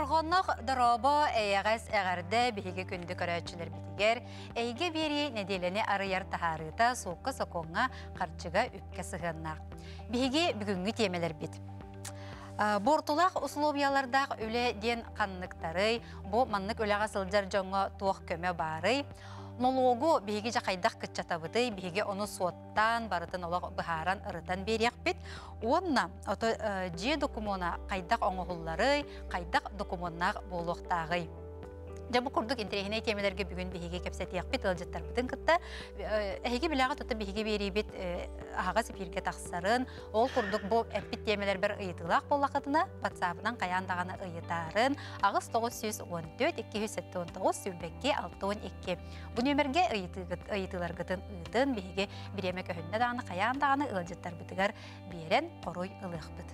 Орғоннық дұрабы әйәғас әғарды бігі күнді көрәтшілер бітігер, әйге бері неделені арыяр тахарыта соққы соқоңа қарчыға үпке сығыннақ. Бігі бүгінгі темелер біт. Бортулақ условиялардақ өлі ден қаннықтары, бұл маннық өліға сылжар жоңға туақ көмі бары, Nologu bihi jaqaydaq kıtçatabıdı, bihi onu suattan, barıtın olaq bıharan ırıtan beriyaq bit. Onna, oto je dokumona qaydaq oğulları, qaydaq dokumonaq boluqtağıy. Жабы курдук интерехине темелерге бүгүн биһиге кепсетияк бит ылжыттар бытын кытта эһиге билага тота биһиге берибит ага сипирге таксарын ол курдук бу эппит темелер бер ыйытылак боллакытына WhatsApp-нан каяндаганы ыйытарын агыс 914 279 сүрбекке 612 бу нөмерге ыйытылар гытын ыйтын биһиге биреме көһүннө даганы каяндаганы ылжыттар бытыгар берен коруй ылыхбыт.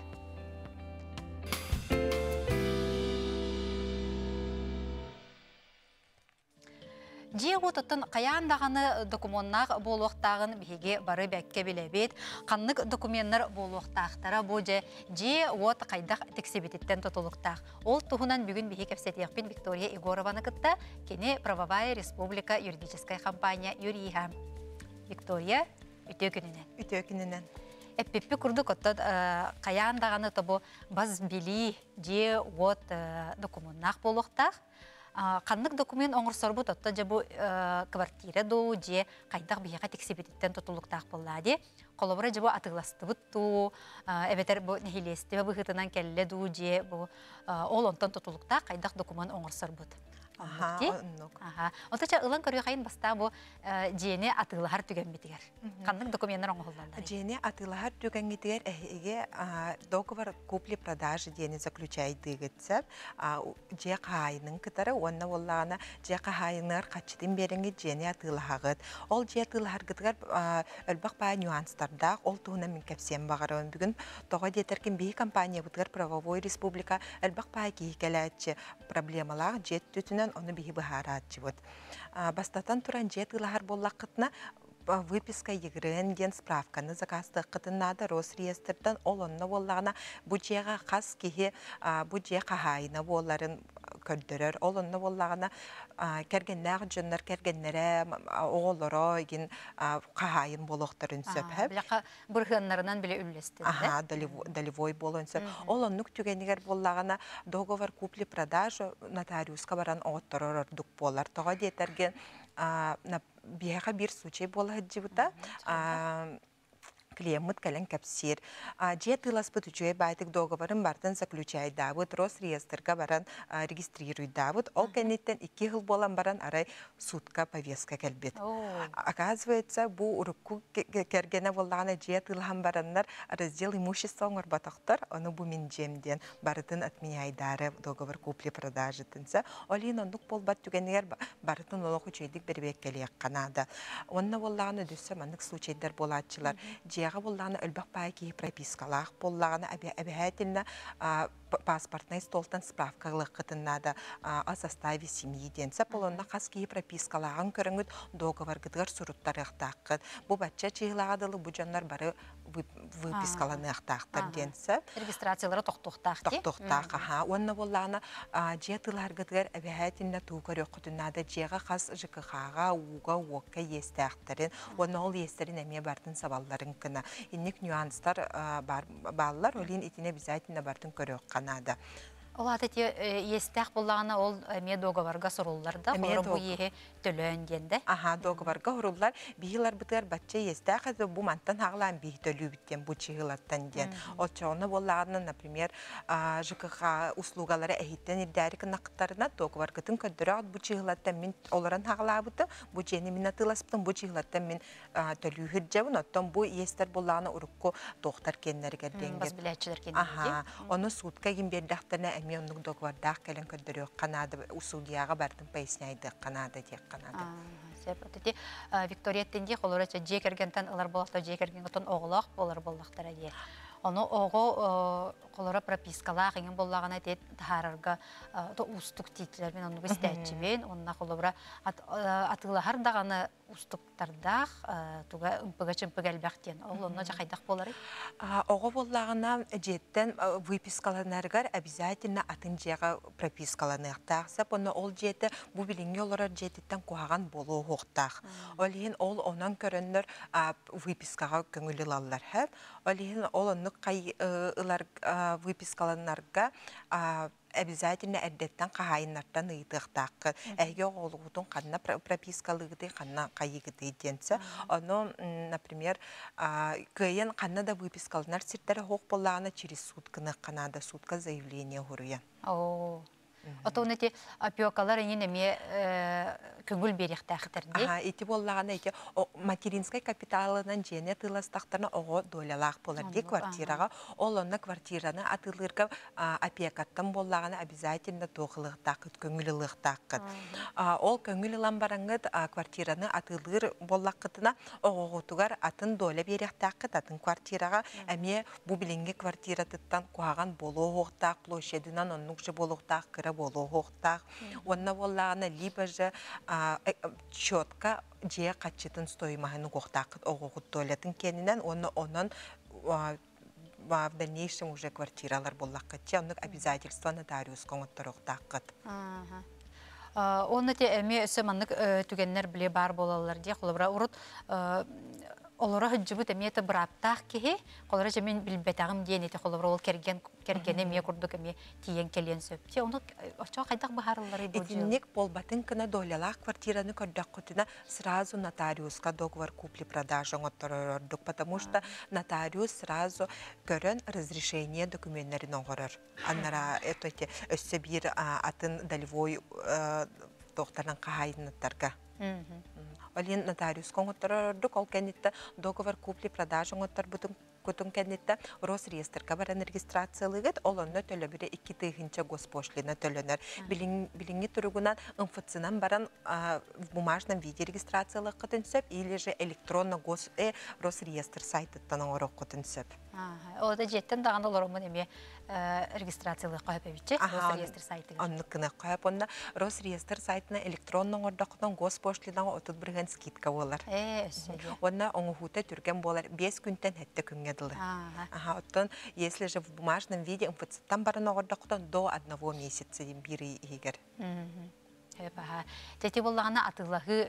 Же отытын қаяндағаны документнақ болуқтағын біге бары бәкке білебет, қаннық документтер болуқтақтара бұл же от қайдақ тексебететтен тұтылықтақ. Ол тұғынан бүгін біге кәпсетияқпен Виктория Егорованы кітті, кені Правовая Республика юридическая компания юриха. Виктория, үте күнінен. Үте күнінен. Эппеппе күрдік отты қаяндағаны тұбы баз білі же от документнақ болуқтақ. Қаннық документ оңыр сорбут отта жабу квартира ду же қайдақ бияға тексебеттен тұтылықтақ болады. Қолыбыра жабу атыласты бұтту, әбетер бұл нехилесті бұғытынан кәлі ду же ол онтан тұтылықтақ қайдақ документ оңыр сорбут. Отача ылан көрüе қайын баста бұл жені атылығар түген бетігер. Қаннық документтер оңғылдалдар. Жені атылығар түген бетігер әйге договор купли-продажи жені заключайды гетсеп, же қайының кітары, онна олағына же қайынығар қатшытын беріңгі жені атылығағыд. Ол же атылығар гітігер өлбақ бай нюанстарда, ол туғына мен кәпсен бағарауын бүгін тоға детеркен бей компания бұтығар Правовой Республика өлбақ бай кейкеләтші проблемалағы жет түтінен оны бихи бахарат живот. Бастатан туран жет ылахар боллақытна выписка егірін ген справканы заказды қытынады Росреестрден ол онына боллағына бұ жеға қас кейі бұ же қағайына боларын көрдірір. Ол онына боллағына кәргеннәғ жонлар кәргеннері оғылыры еген қағайын болуқтарын сөп. Біляқа бұрғынларынан біле үлесті. Долевой болуын сөп. Ол оннық түгенігер боллағына договор купли-продажу нотариусқа баран оғыттырыр ұрдық болар. Тоға дейтерген бияға бір случай болы ғыджыбыта. Клиеммыт кәлін кәпсер. Же тыласпыт үчуе байтык договорын бартын заключайдабыт, Росреестрға баран регистрируйдабыт. Ол кәнеттен 2 жыл болан баран арай судка повестка кәлбет. Оказывается, бу урукку кәргені болағына же тылған бараннар раздел имущества оңыр батақтар, оны бу мен жемден барытын отменяйдары договор купли-продажы тынса. Олин ондық болбат түгенігер барытын олық үчейдік бербек кәлек қанады. Онына болағына дөсі манық случайдар болатчылар. Жеға болағына өлбақ бай кейі пропискалақ болағына әбәйтіліні паспортный столтан справкалық қытынады о составе семьи денсі. Болуына қас кейі пропискалағын көріңіт договор гыдығар сұруттар ұқтаққыд. Бұл бәтча чиғылағадылы бұл жанлар бары выпискаланы ұқтақтыр денсі. Регистрациялары тоқтуқтақ де? Тоқтуқтақ, онына болағына же тылар гыдығар әбәйтіліні туғыр өқытынады. Жеға қас жықығаға, уға, уаққа естәқтірін. Оны ол естерін әме бардың сабалларын кіна. Иннік нюанстар балылар, олин етіне обязательно бардың көрі қанады. Ол атеті естәқ болағына ол әме доғаварға сұруларда, қоры бұ ехе төлін денді? Доғаварға ұрулар. Бейілар бұтығар бәтче естәқ, бұл мантан ағылан бей төлі біттен, бұл чиғылаттан ден. Ол чоғыны болағына, например, жықыға услуғалары әйттен ердәрі нақыттарына доғаварғытын көдірі бұл чиғылаттан мен оларан ағыла бұты, бұл жені мен атыласпытын, бұл чиғылаттан мен төлі хүрджабын, оттан бұл естер болағына ұрыққы тоқтар кенлері Мен оннук договордах келен көддөрү канады усудияга бардым поясняйды канады тек канады. Сепатти Виктория тенди холорача жекергентен алар болакта жекергентен оглак болар болактар ди. Оны ого колора пропискалар ingen боллагана тет тарарга то устук титлер мен оны истечибен онна колора атылар даганы устуктардах туга ымпыга чымпыгалбактен ол онна жакайдак болары. Ого боллагына жеттен выпискаланаргар обязательно атын жага пропискаланыктакса, оны ол жети бу билинге олар жеттен куаган болуу хоктак. Олин ол онан көрөннөр выпискага көңүл алалар хәп. Олин ол онны кай ылар выпискаланарга обязательно әддеттен қағайыннардан ыйдықтақ. Әйге оғылығудың қанна пропискалығыды, қанна қайығыды денсі. Оны, например, көйен қанна да выпискалынар сирттері хоқ болағына через сутканы қанада сутка заявление ғыруян. Ото унети опиокалар эме көңүл беректактырды. Эти боллагана эти материнской капиталынан жене тыластактарына ого долялак болар ди квартирага. Ол онна квартираны атылырга опекаттан боллагана обязательно тохылыктак, көңүллыктак. Ол көңүллан бараңыт квартираны атылыр боллакытына оготугар атын доля беректак, атын квартирага эме бу билинге квартиратыттан куаган болоохтак, площадынан оннукча болоохтак, болу хоқтақ. Онна боллағына либо же четко же қатчетін стоимағыны хоқтақ оғығыт туалетін кенінен, онын в дальнейшем уже квартиралар боллақ қатчы, онық обязательство нотариус қоңыттар хоқтақ қыт. Оны те әме өсіманлық түгеннер біле бар болалар де, қолыбыра ұрыт олора хыджыбыт эмиэте быраттаах киһи колора жемин билбетагым диэн эти холобра ол кергене мие курдук эми тиен келен сөпти ону очо кайдак бахарылары бу Этинник полбатын кына долялах квартираны көрдак кутина сразу нотариуска договор купли-продажи оңотторордук, потому что нотариус сразу көрөн разрешение документтерин оңорор. Аннара эти өссө бир атын долевой тохтардан кахайнаттарга. Олин нотариус коңоттарордук, ол кеннитте договор купли-продажи оңоттор бутун көтүн кеннитте Росреестрга баран регистрациялыгыт, ол онно төлөбүре 2 тыгынча госпошлина төлөнөр. Билинги туругунан МФЦнан баран в бумажном виде регистрациялык кытын сөп, или же электронно Росреестр сайттан оңорок кытын сөп. О да жеттен даган олормун эми регистрациялык коюп эбичи Росреестр сайтыга. Онны кына коюп, онна Росреестр сайтына электронно оңордоктон госпошлинага 31 скидка болар. Онна оңухута түрген болар 5 күнтен хетте күнгө дылы. Оттон, если же в бумажном виде МФЦтан баран оңордоктон до 1 месяца бири игер. Тети боллагана атылахы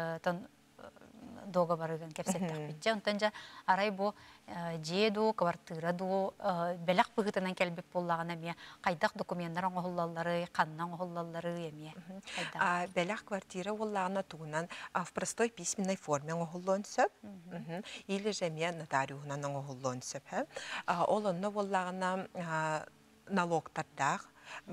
договорын кепсеттак битче. Онтанжа арай бу жеду, квартира ду, белак быгытынан келбек боллагана ме кайдак документтар оңоллалары, каннан оңоллалары эме. Белак квартира боллагана тугунан в простой письменной форме оңоллон сөп, или же ме нотариусунан оңоллон сөп. Ол онно боллагана налогтардах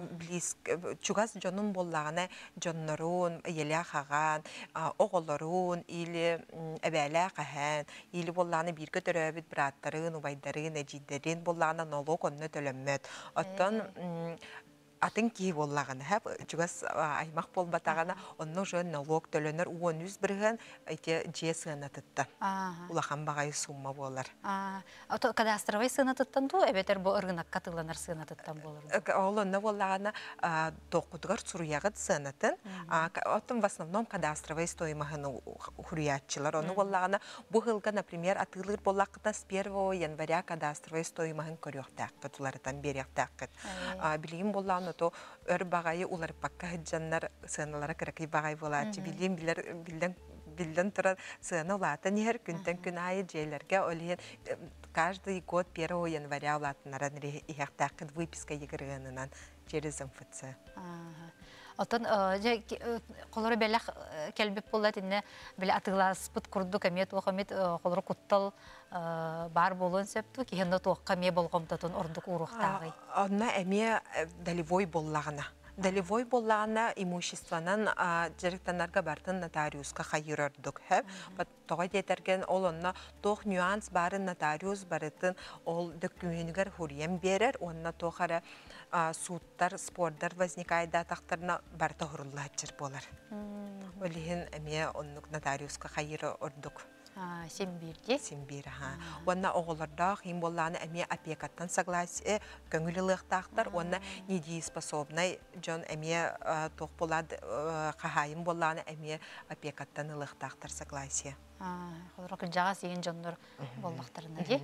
чугас жонун боллагана жоннорун, еле хаган, оголорун или эбеле хахан, или боллагана бир көтөрөбүт браттарын, убайдарын, эжидерин боллагана налог онно төлөммөт. Оттон атын ки боллагана хап чугас аймак болбатагана онно жон налог төлөнөр 13 бирген эти жесынатытта. Улахан багай сумма болар. Ото кадастровый сынатыттан ду эбетер бу ыргынак катыланар сынатыттан болор. Ол онно боллагана токутгар суруягыт сынатын. Оттон в основном кадастровый стоимагын хуриятчылар. Ону боллагана бу хылга, например, атылыр боллакта с 1 января кадастровый стоимагын көрөктак кытылардан беректак. Билим боллагана то өр багайы улар пакка хыджаннар сыналара кыракый багай болачы. Билим билден турар сына улата нехер күнтен күн айы жейлерге олен каждый год 1 января улатынаран ихтакын выписка егіргенінен через МФЦ. Отон колору белек келбеп болат инне беле атыласпыт курдук эмет окамет колору куттал бар болон септу кихенде тоокка ме болгомтотон ордук уруктагы. Онна эме долевой боллагына. Долевой боллагына имуществонан директорларга бартын нотариуска хайырырдык. Тоға детерген ол онна тоқ нюанс барын нотариус барытын ол документгер хурием берер, онна тоқара суттар, спордар возникайда тақтарына барта хуруллачыр болар. Олихин эме оннук нотариуска хайыры ордук. Симбирде. Симбир, ха. Онна оғыларда хим болланы әме опекаттан согласие көңіліліктақтар, онна недееспособнай жон әме тоқ болады қағайым болланы әме опекаттан ылықтақтар согласие. Холрок жага сеген жондор боллактарына ди.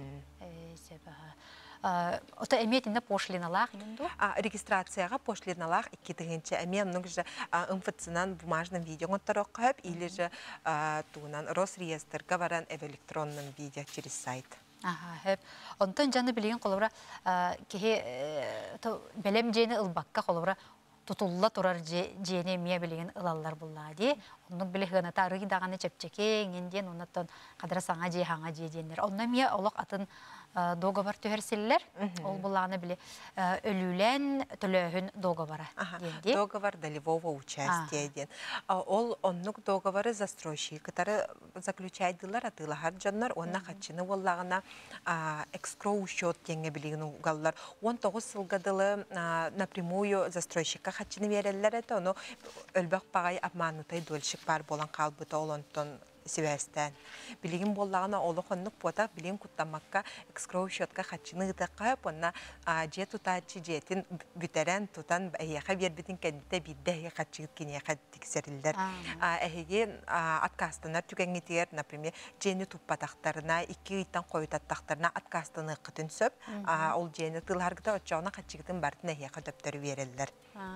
Ота эметинде пошлиналар инду. Регистрацияға пошлиналар 2-тігінші әме мұның же МФЦ-нан бумажным видеоны тараққап, или же туынан Росреестрға баран электронным видео через сайт. Хеп. Онтан жаны билеген қолыбыра кеге белем жені ылбаққа қолыбыра tutulла турар жене мия билеген ылаллар буллади. Онун билегена тарыгы даганы чепчеке инден оннан кадра саңа же хаңа же денер. Онна мия олок атын договор төһәрселләр. Ол буланы биле өлүлән төлөһүн договора денди. Договор долевого участия ден. Ол оннук договоры застройщик которые заключайдылар атылар жаннар онна хатчыны боллагына экскроу счет теңе билеген угаллар. 19 сылгадылы напрямую застройщикка хатчыны берелләр это оно өлбәк пагай обманутай дольщик бар болан калбыта олонтон Севестен. Билигин боллагына олохоннук пота билин куттамакка экскроу счетка хатчыны ытакка понна же тутачы жетин бүтерен тутан эяха бербитин кенде бидде хатчыгыт кине хаттиксерилдер. Эһиге откастанар түгеңитер, например, жени туппатактарына 2 ыйттан койтаттактарына откастаны кытын сөп, ол жени тыларгыта очоона хатчыгытын бартын эяха дөптөрү берелдер.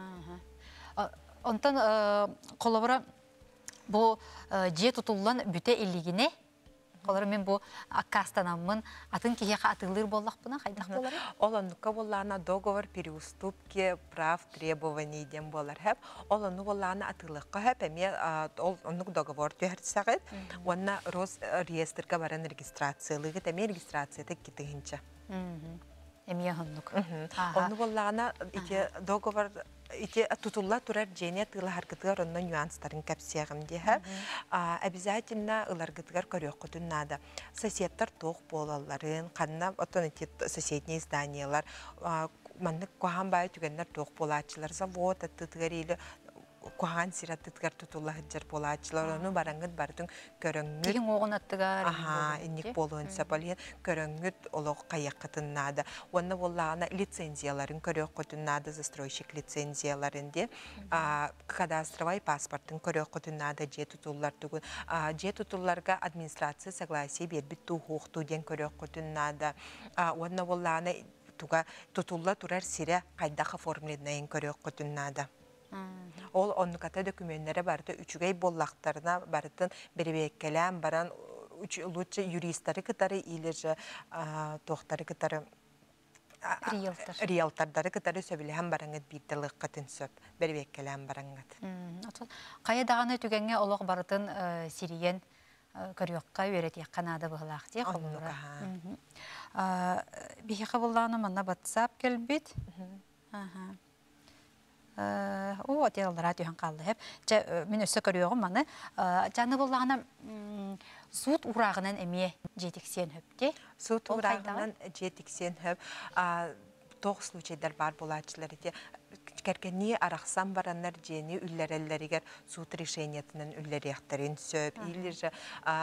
Онтан колобора bu je tutullan büte illigine Kolları men bu akastanamın atın ki atılır bollak buna kaydak bolar. Olanlıkka bollarına dogovor переуступки прав требований дем болар hep. Olanı bollarına atılıkka hep eme onluk dogovor tühertsağıt. Ona Rosreyestrga baran registratsiyalığı teme registratsiyada gittiğince. Emiye hınlık. Onu bollarına dogovor İki tutullar turar cennet ıla harkıtlar ondan nüansların kapsayağım diye. Обязательно ыларгытыгар көрөккөтүн нада. Соседтар тоқ болаларын, канна отон соседние зданиялар, маннык кохан бай түгеннер тоқ болачылар, завод аттытыгар или Kuhan sirattıklar tutullah hıccar bolaçlar onu barangıt barıtın köröngüt. Tihin oğun attıgar. Aha, innik bolun sapalıyın köröngüt olu kayakkatın nada. Onda bollağına licenziyaların körökkotun nada, застройщик licenziyaların diye. Kadastrovay pasportun körökkotun nada je tutullar tugun. Je tutullarga administrasiya согласие бербит тухуқту ден körökkotun nada. Onda bollağına tutullar turar sire kaydağı formlenayın körökkotun nada. Ol onlukata dokümentlere barıda üçügey bollaklarına barıdın beribekkelem baran lütçe juristleri kıtarı iyice tohtarı kıtarı realtarları kıtarı söyleyem barangıt bir dalık katın söp beribekkelem barangıt. Kaya dağını tügenge olaq barıdın Siriyen körüyokka öğretiye Kanada bıhlaq diye kolura. Bir kabullanı bana WhatsApp gelbit. O atyalara tühen kaldı hep. Men össe görüyorum bana. Canı bollağına suut urağının emiye jetiksen höpti. Suut urağının jetiksen höp. Toğ случайдар бар болачылар ете. Керкенни арақсан бараннар жени үллереллеригер суут решениятынан үллерияқтарын сөп. Или же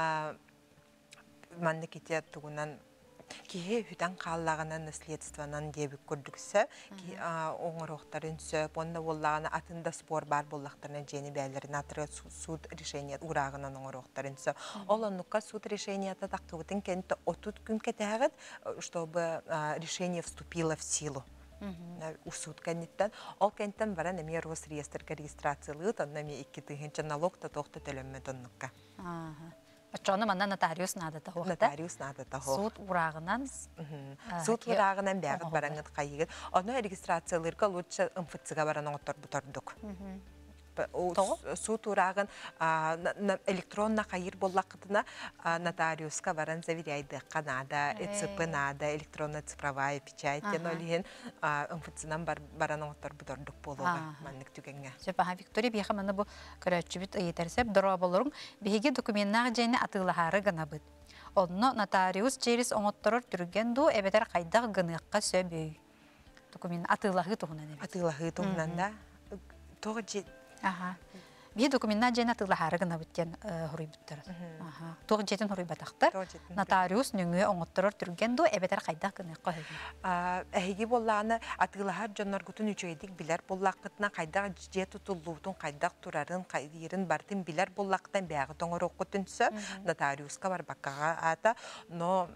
манны кете тугунан Kihe hüten kallağının nasliyetstvanan diye bir kurduksa ki oğuroqtarın söp, onda bollağına atında spor bar bollaqtarına jeni bəylərin atırı sud решеният urağının oğuroqtarın söp. Olanlıqqa sud решенията таққыбытын кенті 30 gün кетәғіт, чтобы решение вступило в силу. У суд кенттен, ол кенттен баран эме Росреестрга регистрациялығы, онна эме 2-тігінші налогта тоқты төлөмме тонныққа. Açığını bana notarius nada da hoğda. Notarius nada da hoğda. Suud urağından. Suud urağından bəğit barangıt qayıgır. Onu registrasiyalarga lütçe ımfıtsıga baran oğutar butarduk. Суд урагын электронна кайыр боллақытына нотариуска баран заверяйды. Канада, ЭЦП нада, электронна цифровая печать. Олиген МФЦнан баран оңтар бұдардық болуға маннык түгенге. Сөпаға Виктория бейхі маны бұл көрәтші біт етерсеп дұра болырың. Бейге документнағы жайны атылағары ғана бұд. Онны нотариус через оңыттырыр түрген ду әбетер қайдақ ғыныққа сөбөй. Документ атылағы тұғынан әбет. Атылағы тұғынан да. Тоғы Bir документна жена тылахары гына бүттен хуруйбуттар. Тоқ жетін хуруйбатақтар. Нотариус нүңі оңоттырыр түрген до эбетер қайдақ гына қойып. Әйге болланы атылахар жоннор гутун үчөйдик билер боллаққытына қайдақ же тутуллуутун қайдақ турарын қайдырын бартын билер боллаққытан бәғы тоңор оқытынсы нотариуска бар баққаға ата, но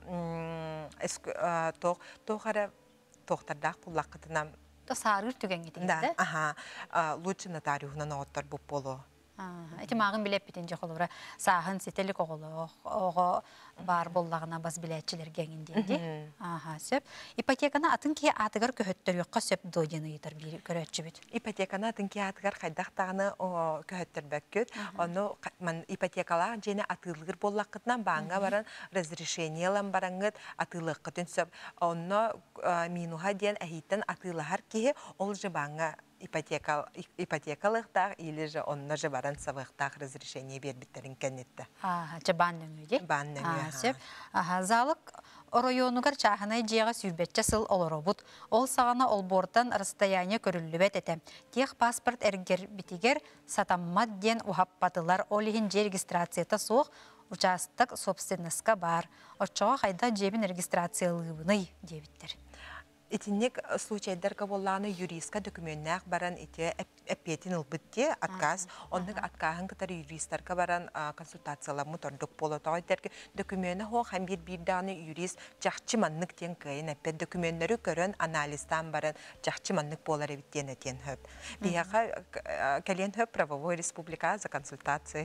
тоқара тоқтардақ боллаққытына Сарыр түген кетеді. Да, лучше нотариусынан оғыттар бұп болу. Эти мағын билеп бітінже қолыра сағын сетелік оғы бар боллағына баз білетчілер гәңінденде. Сөп. Ипотеканы атын кей атығар көхеттер yoqqa сөп дойдені етір бір көрәтші бүт. Ипотеканы атын кей атығар қайдақтағыны көхеттер бәккөт. Оны ипотекалар жені атылығыр боллаққытынан бағынға баран разрешениялан бараңғыт атылық қытын сөп. Оны минуға ден әйттен атылығар кейі ол жы бағынға ипотекалықтақ или же онна же баран сабықтақ разрешение бербіттерін кәнетті. Бан нөңі де? Бан нөңі. Залық районугар чаханай жеға сүйбетчі сыл олоробут. Ол сағана ол бордан расстояние көрілібет етем. Тех паспорт әргер бітігер сатаммат ден ухаппатылар олихин же регистрацията соқ участық собственностка бар. Отчоға қайда жебін регистрациялығыны дебіттер. Итинник случайдарға болланы юристка документнақ баран ите әппетін ұлбытте отказ. Онның откағын кітар юристарға баран консультациялармы тұрдық болу тағыдерге документі хоқ хам бір дағыны юрист жақчы маннық тен кайын әппет документтері көрін анализтан баран жақчы маннық болар әбіттен әтен хөп. Бияға кәлен хөп правовой республика за консультация.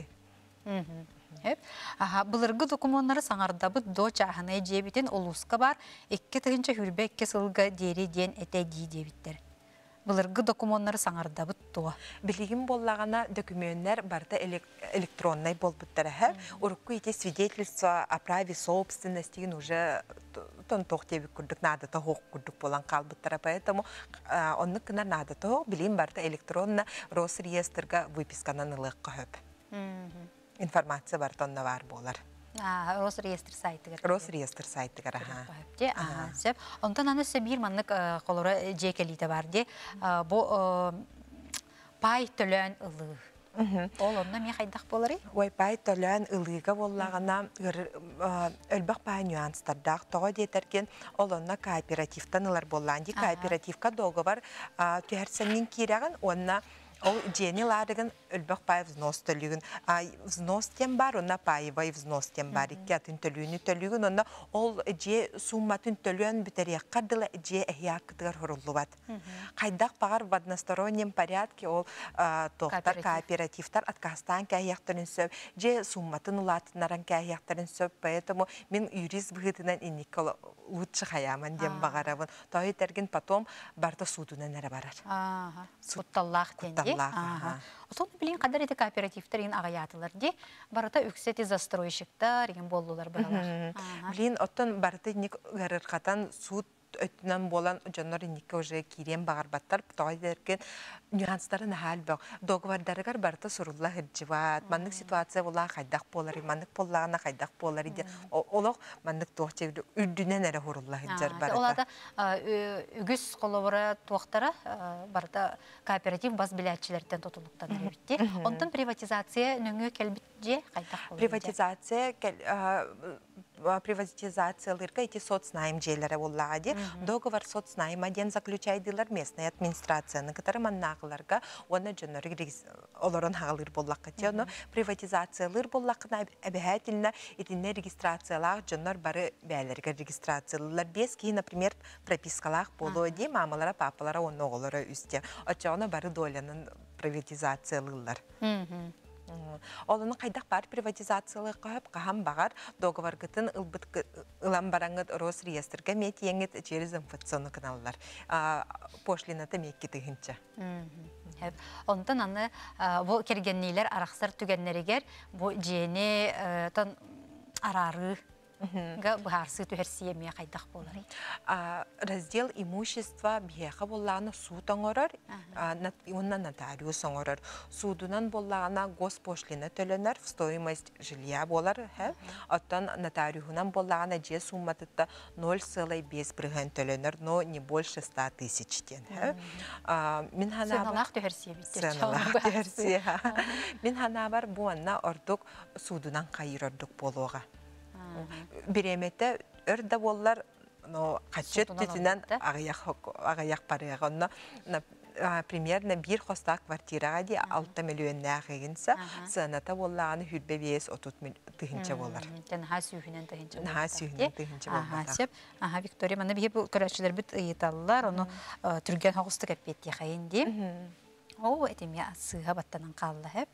Бұлырғы документтары саңардабы до чаханай жебітен олуска бар, екке тығынша хүрбе екке сылға дері ден әтә дей дебіттер. Бұлырғы документтары саңардабы туа. Білігім боллағана документтер барда электронный болбыттары әр. Урыққы ете свидетельство о праве собственности уже тоқ тебі күрдік, надата хоқ күрдік болан қалбыттары. Поэтому онны кінар надата хоқ, білім барда электронна Росреестрға выписканан ылыққа хөп. Информация бар тонна бар болар. Росреестр сайтыгар. Росреестр сайтыгар. Онтан аны сөбір маннық қолыры жекелейді бар де. Бұл пай төлін ылығы. Ол онна мен қайдақ болары? Ой, пай төлін ылыға болағына өлбақ пай нюанстардақ тоға дейтерген ол онна кооперативтан ылар боланды. Кооперативка доғы бар түйәрсенген кереген онна ол жені ларыгын өлбақ пай взнос төлігін. Взнос тем бар, онна пайывай взнос тем бар. Икки атын төлігін, онна ол же сумматын төлігін бүтерек қардылы же әйяқытығар хорулу бат. Қайдақ бағар в одностороннем порядке ол тоқтар кооперативтар откастан кәйяқтарын сөп, же сумматын ұлатынаран кәйяқтарын сөп. Поэтому мен юрист бұғытынан иннекол лучше хаяман дем бағарабын. Той терген потом барда судынан әрі барар. Сутталлақ тенде. Соны білейін қадар еті кооперативтер ең ағаятылар де, барыта үксеті застройщиктар ең болулар баралар. Білейін оттан барыта нек ғарырқатан суд өттінен болан жонлар иннеке уже кирен бағарбаттар, тоғай дерген нюанстарын хал бақ. Доғвардарығар барыта сұрулла хыржыват. Маннық ситуация болан қайдақ болары, маннық болағына қайдақ болары де. Олық маннық тоғча үрдінен әрі хұрулла хыржар барыта. Олада үгіз қолуыра тоқтары барыта кооператив баз біләтчілерден тотылықтан әребітте. Онтан приватизация нөңі кәлбітте қайдақ болары? Приватизацияларга эти соцнайм жейлері оллады. Договор соцнайма ден заключайдылар местная администрацияны, которые маннағыларға оны жонлары оларын хағылыр боллаққа те. Приватизациялар боллақына әбәхәтіліна етіне регистрациялар жонлар бары бәлерге регистрациялар. Бес кейі, например, пропискалар болу де, мамалара, папалара оны оғылары үсте. Очауына бары долянын приватизациялар. Оланы қайдақ бар приватизациялық қойып, қағам бағар договор гытын ылам бараңыд Росреестрге мет еңет через информационный каналлар. Пошлинаты меккеті ғынча. Онтан аны бұл кергеннейлер арақсар түгеннерігер бұл жені арары га бахарсы түһәрсие мия кайдах болар. Раздел имущества бияха боллағына суд оңорор, онна нотариус оңорор. Судунан боллағына госпошлина төленер, в стоимость жилья болар, оттан нотариухунан боллағына же сумматытта 0,5 бірген төленер, но не больше 100 тысяч тен. Сыналақ түһәрсие биттер. Сыналақ түһәрсие. Мен хана бар буанна ордук судунан кайыр ордук болуға. Биреметте өрдө боллар но качет тетинен агаяк парыгонно примерно бир хоста квартирага ди 6 миллион нагыгынса сыната боллаганы хүрбе бес 30 тыгынча болар. Тенха сүйүнен тыгынча. Наха сүйүнен тыгынча болар. Ага, Виктория мана бие бу көрөчүлөр бит ыйталлар, ону түргөн хогусту кеппетти хайынди. О, этемия сыга баттанан калды хеп.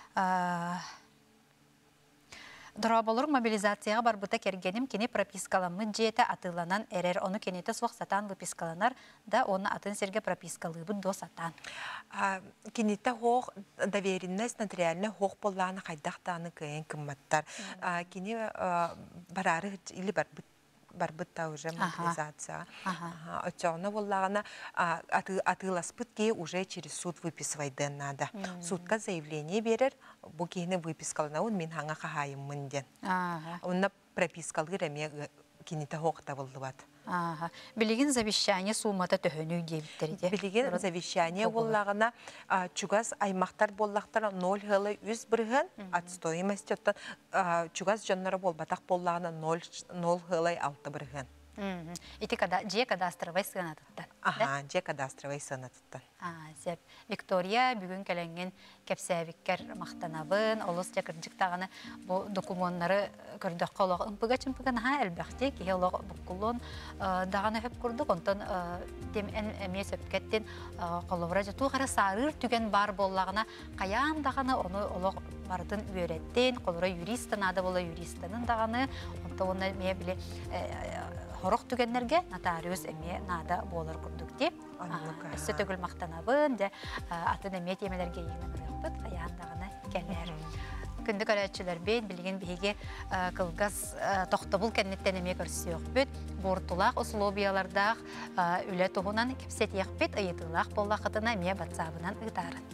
Дораболор мобилизацияға барбыта кергенім кені пропискаламын жете атыланан әрер, оны кенеті соқ сатан выпискаланар, да оны атын серге пропискалыбын до сатан. Кенеті хоқ доверенность нотариальны хоқ болланы қайдақтаны күйен кімматтар. Кені барары или барбытта уже мобилизация. Отчауна боллағына атыласпыт ке уже через суд выписывайден надо. Судка заявление берер, бұл кейіні выпискаланауын мен хаңа қағайыммын ден. Онна пропискалыр әме кенеті хоқта болды бат. Билигин завещание суммата төхөнүү дейбиттерде. Билигин завещание боллағына чугас аймақтар боллақтар 0,100 бірген от стоимости. Чугас жоннары болбатақ боллағына 0,6 бірген. Ити же кадастровый сынатыттан. Же кадастровый сынатыттан. Виктория бүгін кәләнген кәпсәбіккер мақтанабын, олыс жакыржықтағаны бұл документары көрдіқ қолығы ұмпыға чымпыған әлбәқте кейі олығы бұққылын дағаны хөп көрдік, онтан әме сөпкеттен қолығыра жату қара сарыр түген бар болағына қаян дағаны оны олық бардың үйреттен, қолыра юристін ады бола юристінің дағаны, онта оны әме біле Хорох түгеннерге нотариус эме нада болар күрдүкте. Өссө төгүл мактанабын, атын эме темелерге ийгенербит, аяндагына келер. Күндүк арачылар бен билген биге кылгас тохтобул кеннеттен эме көрсөкбүт. Бортулак условияларда үле тогунан кепсет якпет, ыйтылак боллакытына эме батсабынан ыйтарын.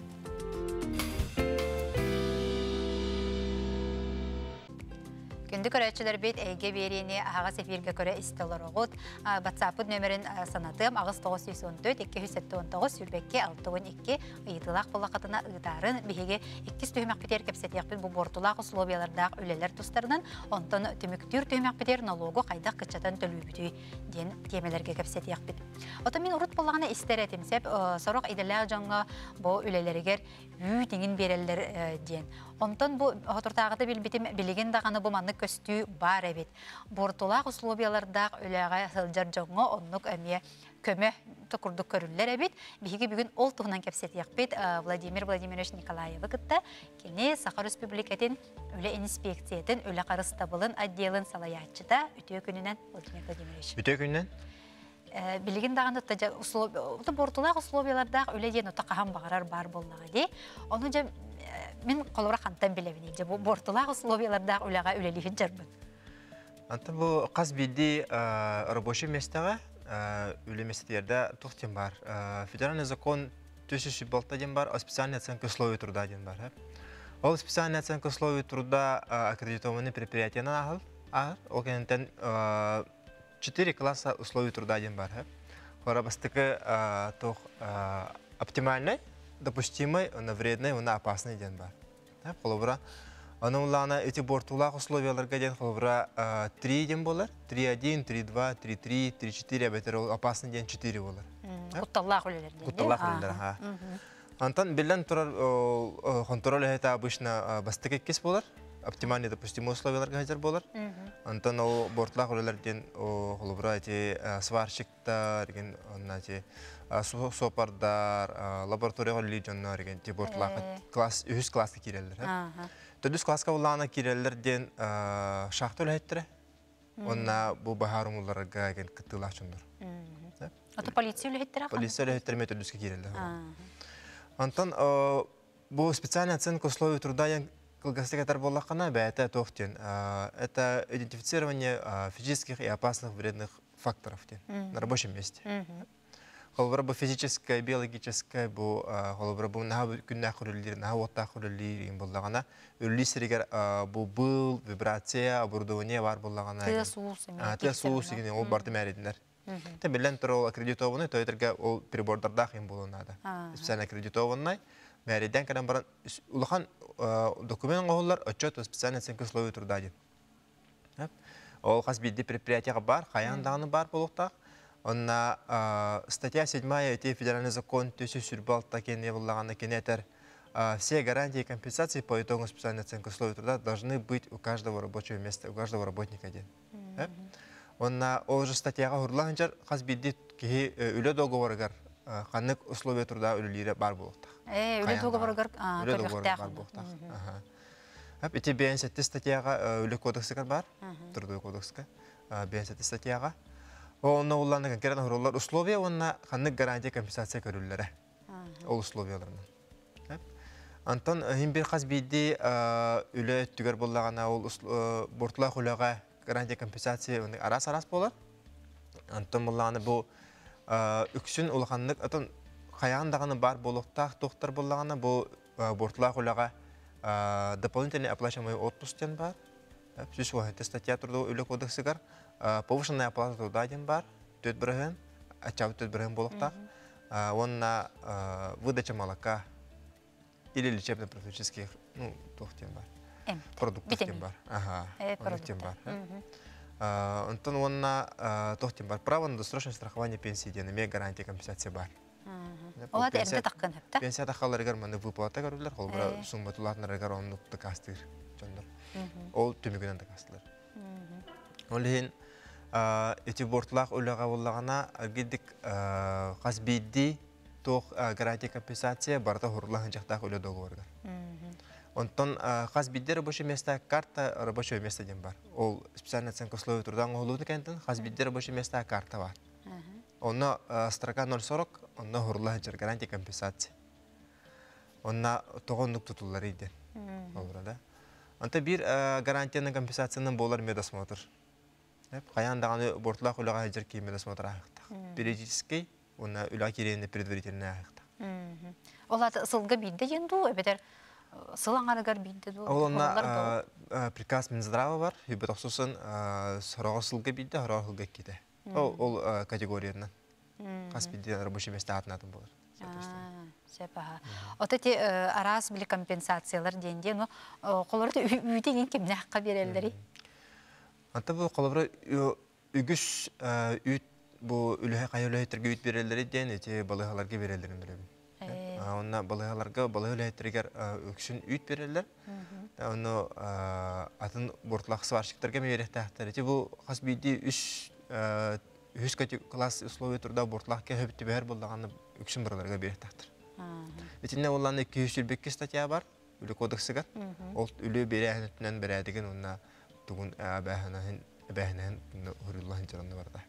Күндік өрәтшілер бет әйге берені ағас эфирге көрі істелер оғыт. Батсапыд нөмірін санатым ағыз 914-279 үрбекке 612 ұйытылақ болақатына ұйтарын бігеге 2 түймәк бітер кепсетек бұл бортулақ условиялардағы өлелер тұстарынан онтан түміктүр түймәк бітер налогы қайдақ күтчатан төлі бүті ден темелерге кепсетек біт. Ота мен ұрыт болағына істер әтімсеп, сорық иделер жаңға бұл өлелерігер үй деңін берелер ден. Онтан бұл отыртағыда білген дағаны бұл маңны көстүү бар әбет. Бортулақ условиялардағы өліға сылжар жоңы онлық әме көмі тұқырды көрілер әбет. Бігі бүгін ол тұғынан кәпсет яқпет Владимир Владимирович Николаевы күтті. Кене Сақар Республикатын өлі инспекциятын өлі қарыс табылын отделын салаятчыда үтіе күнінен Владимир Владимирович. Үтіе күнінен? Білген дағаны бортулақ условиялардағы өлі ден ұта қаған бағарар бар болнаға де. Оны жа мен қолыра қантан білемін. Бортулақ условиялардағы өліға өлелігін жарбын. Антын бұл қаз білді рабочий местаға өлі месттерді тоқтен бар. Федеральный закон 300 ден бар, специальная оценка условий труда ден бар. Ол специальная оценка условий труда аккредитованный предприятия на ағыл. Ол кенеттен 4 класса условий труда ден бар. Хора бастықы оптимальный, допустимый, вредный, опасный ден бар. Қолыбыра, оның лана эти бортулақ условияларға ден қолыбыра 3 ден болар, 3.1, 3.2, 3.3, 3.4, әбетер опасный ден 4 болар. Құтталақ өлелер ден? Құтталақ өлелер, ха. Антон білден тұрар контроль әйті обычно бастық еккес болар, оптимальный допустимый условияларға әйтер болар. Антон ол бортулақ өлелерден қолыбыра сварщиктар, сопардар, лабораторияға лейджоннар, үз класска керелер. Төдіс класска болағына керелерден шақты өләйттірі. Онна бұл бағарым оларға күттілақ жондар. Ото полиция өләйттірі ақ? Полиция өләйттірі методүске керелер. Антон, бұл специальный оценка условий труда кылгастыгатар боллаққана бәйті тоқтен. Это идентифицирование физических и опасных вредных факторов на рабочем месте. Холбара бу физическое, биологическое, бу холбара бу наха күннә хуруллир, наха отта хуруллир боллагана, үллисеригер бу был вибрация, оборудование бар боллагана. Тия суус деген ол барды мәридинер. Те билен турол аккредитованный, то этерге ол прибордарда хим болунада. Специально аккредитованный, мәриден кадам баран улахан документ голлар отчет специально оценка условий труда дин. Ол хас бидди предприятиега бар, хаяндаганы бар болуктак. Онна статья 7 эти федеральный закон төсө сүрбалта кене буллаганда кенетер все гарантии компенсации по итогам специальной оценки условий труда должны быть у каждого рабочего места, у каждого работника один. Онна ол же статьяга хурлаганчар хас бидди ки үлө договоргар ханнык условия труда үлүлүрө бар болуктак. Үлө договоргар бар болуктак. Эти бенсетти статьяга үлө кодекске бар, трудовой кодекске, бенсетти статьяга. Онна улланы конкретно хурулар условия, онна ханнык гарантия компенсация көрүллөрө. Ол условияларынан. Антон химбир хас бидди үлө түгөр боллагана ол бортла хулага гарантия компенсация арас болар. Антон булланы бу үксүн улханнык атын хаяндаганы бар болуктак доктор боллагана бу бортла хулага дополнительный оплачиваемый отпуск бар. Сүз вахет статья трудовой үлө кодексигар повышенная оплата труда бар, төт бирген, ачабы төт бирген болуктак. Онна выдача молока или лечебно-профилактических, тохтен бар. Продуктов бар. Продуктов бар. Антон онна тохтен бар. Право на досрочное страхование пенсии ден имеет гарантия компенсации бар. Олар эрде таккан хепта. Пенсия тахаларыгар маны выплата көрүлөр, холбара сумма тулатнарыгар оннук такастыр. Жондор. Ол түмүгүнөн такастылар. Ол хин эти бортлах улага боллагана гидик хас бидди тох гарантия компенсация барда хурлахын жактак үлө договорга. Онтон хас бидди рабочее место карта рабочего места ден бар. Ол специальная оценка условий труда голуны кентен хас бидди рабочее место карта бар. Онна строка 040, онна хурлахын жар гарантия компенсация. Онна тогондук тутуллар иде. Олбурада. Анта бир гарантияның компенсацияның болар медосмотр. Каяндаганы бортлах улага хажыр ки медосмотр ахта. Периодический, онна ула киренде предварительный ахта. Олар сылга бидде енду, эбетер сылаңарыгар бидде ду. Олна приказ Минздрава бар, юбетоксусын сорого сылга бидде, сорого сылга ките. Ол категориядан. Кас бидде рабочий место атнатын болар. Сепаха. Отети арас били компенсациялар денде, но колорды үйдеген кемне хакка берелдери. Анта бу колобра үгүс үйт бу үлөһө кайылыһыттырга үйт берелдери ден эти балыгаларга берелдерин билем. Онна балыгаларга балыгалыһыттыргар үксүн үйт берелдер. Оны атын бортлак сварщиктарга беректактар. Эти бу хас биди үс класс условия труда бортлакка хөбүтү бер боллаганы үксүн бараларга беректактар. Этинне улланы 222 статья бар, үлө кодексигар. Ол үлө берәһеннән берәдеген онна тугун бәһнән хуруллаһын жараны барда.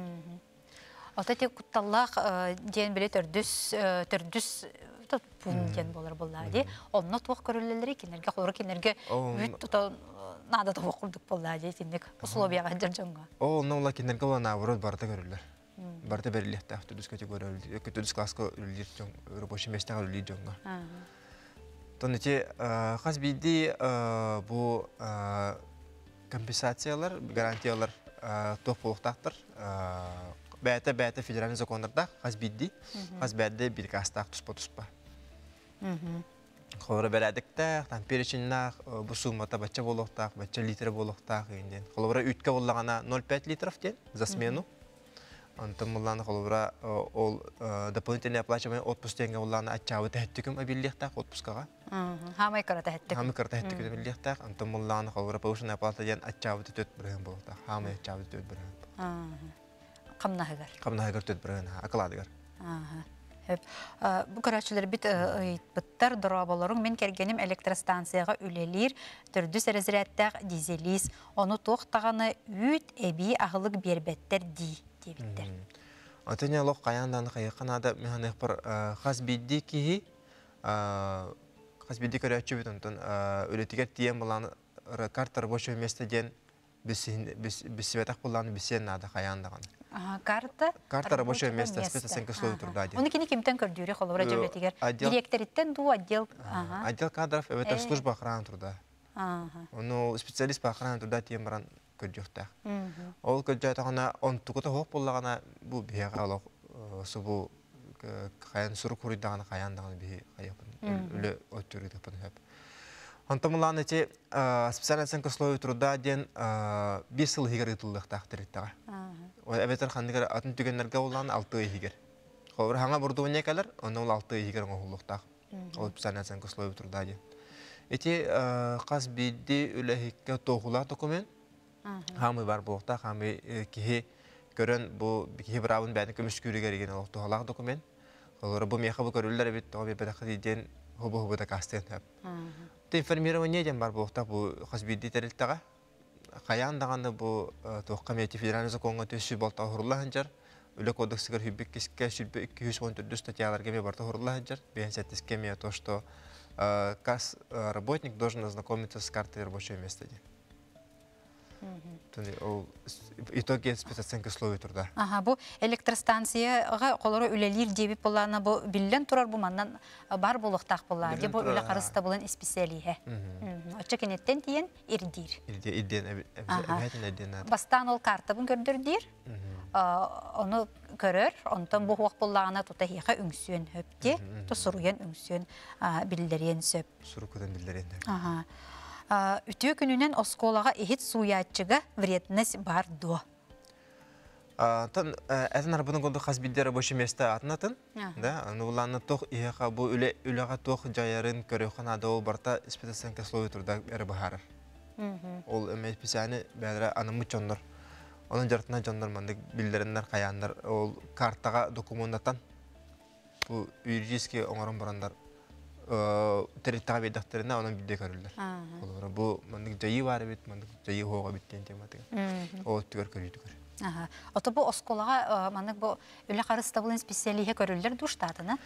Отети кутталлах ден биле төрдүс пунктен болар буллади. Онно туак көрүлләре кинерге хоры кинерге үт тута нада туак курдук буллади тиндек условияга жаржанга. Ол нула кинерге лана ворот барда көрүлләр. Барда берилетте автодус категория, автодус класска үллир жон, рабочий места үллир жонга. Тонете хас биди бу компенсациялар, гарантиялар топ болуктактыр. Бәйте федеральный закондарда хас биди, хас бәйде бир кастак туспа. Холора берәдикте, там перечиннах бу суммата бача болуктак, бача литр болуктак инден. Холора үткә буллагана 0,5 литров ден за смену. Антон мулланы холбра ол дополнительный оплачиваемый отпуск деньги улланы ачабы тәһәттүкем абиллехтак отпускага. Хамай карата тәһәттүк. Хамай карата тәһәттүкем абиллехтак. Антон мулланы холбра повышенная оплата ден ачабы төт бирген булды. Хамай ачабы төт бирген. Камнахыгар. Камнахыгар төт бирген, акладыгар. Бу карачылар бит ыйтбыттар дорабаларың мен кергеним электростанцияга үлелир, төрдүс резерваттак дизелис, оны токтаганы үт эби агылык бербеттер ди. Атыня лох каяндан кайыканада механик бар хас бидди ки хас биди көрәчү бит онтон үлетигер тиен булан карта рабочее место ден бисветах булан бисен нада хаяндаган. Карта рабочее место спецоценка условий труда. Оны кини кимтен көрдүрү холора жөбөтигер. Директориттен ду отдел. Отдел кадров это служба охраны труда. Ну специалист по охране труда тиен баран көрдүктак. Ол көрдүктагана он тукута хок буллагана бу бияга алок субу хаян сурук куридагана хаяндаган би хаяпын. Үле өттүрүдүк пын. Антамулан эти специальная оценка условий труда ден 5 жыл хигер итылдыктак тиреттага. Ой эбетер хандыгар атын түгеннерге улан 6 хигер. Ховыр ханга бурдуне келер, оны 6 хигер оңулуктак. Ол специальная оценка условий труда ден. Эти каз бидди үлехикке тогула документ. Хамы бар булукта, хамы кихи көрөн бу кихи бирабын бәдин көмүш күрүгө деген ол тогулак документ. Олар бу меха бу көрүлөр бит, тоби бедахи ден хобо да кастен хап. Информирование ден бар булукта бу каз бидди терилтага. Каяндаганда бу токкамети федеральный законга төсү болта хурлаханжар. Үле кодексигер хүббик киске сүлбе 214 статьяларга ме барта хурлаханжар. Бен сеттискеме то, что работник должен ознакомиться с картой рабочего места. Итоги спецоценки условий труда. Ага, бу электростанцияга колору үлелир дебип булана бу биллен турар бу мандан бар булуктак була. Же бу үле карыста булан специалие. Оча кенеттен тиен ирдир. Ирден обязательно. Бастан ол карта бун көрдүрдир. Оны көрөр, онтон бу вак булагына тута хиха үңсүн хөпте, то суруян үңсүн билдерен сөп. Сурукудан билдерен. Ага. Үтө күнүнөн осколага эхит суячыга вредность бар до. Тан этен арбының конду хас билдер рабочее место атнатын. Да, аны уланы тох иха бу үлега тох жайарын көрөханада ол барта спецоценка условий труда бахар. Ол эме специальный бәдре анымы чондор. Onun jartına jandarmandık bildirenler kayanlar o kartaga dokumentatan bu юридически оңорон барандар территория ведахтерine onun bildiği görürler. Olur bu mandık jayı var bit mandık jayı hoğa bitten tematik. O tüger görüydük. Aha. Ota bu oskolaga mandık bu öyle karısta bulan spesiyalihe görürler duştatını.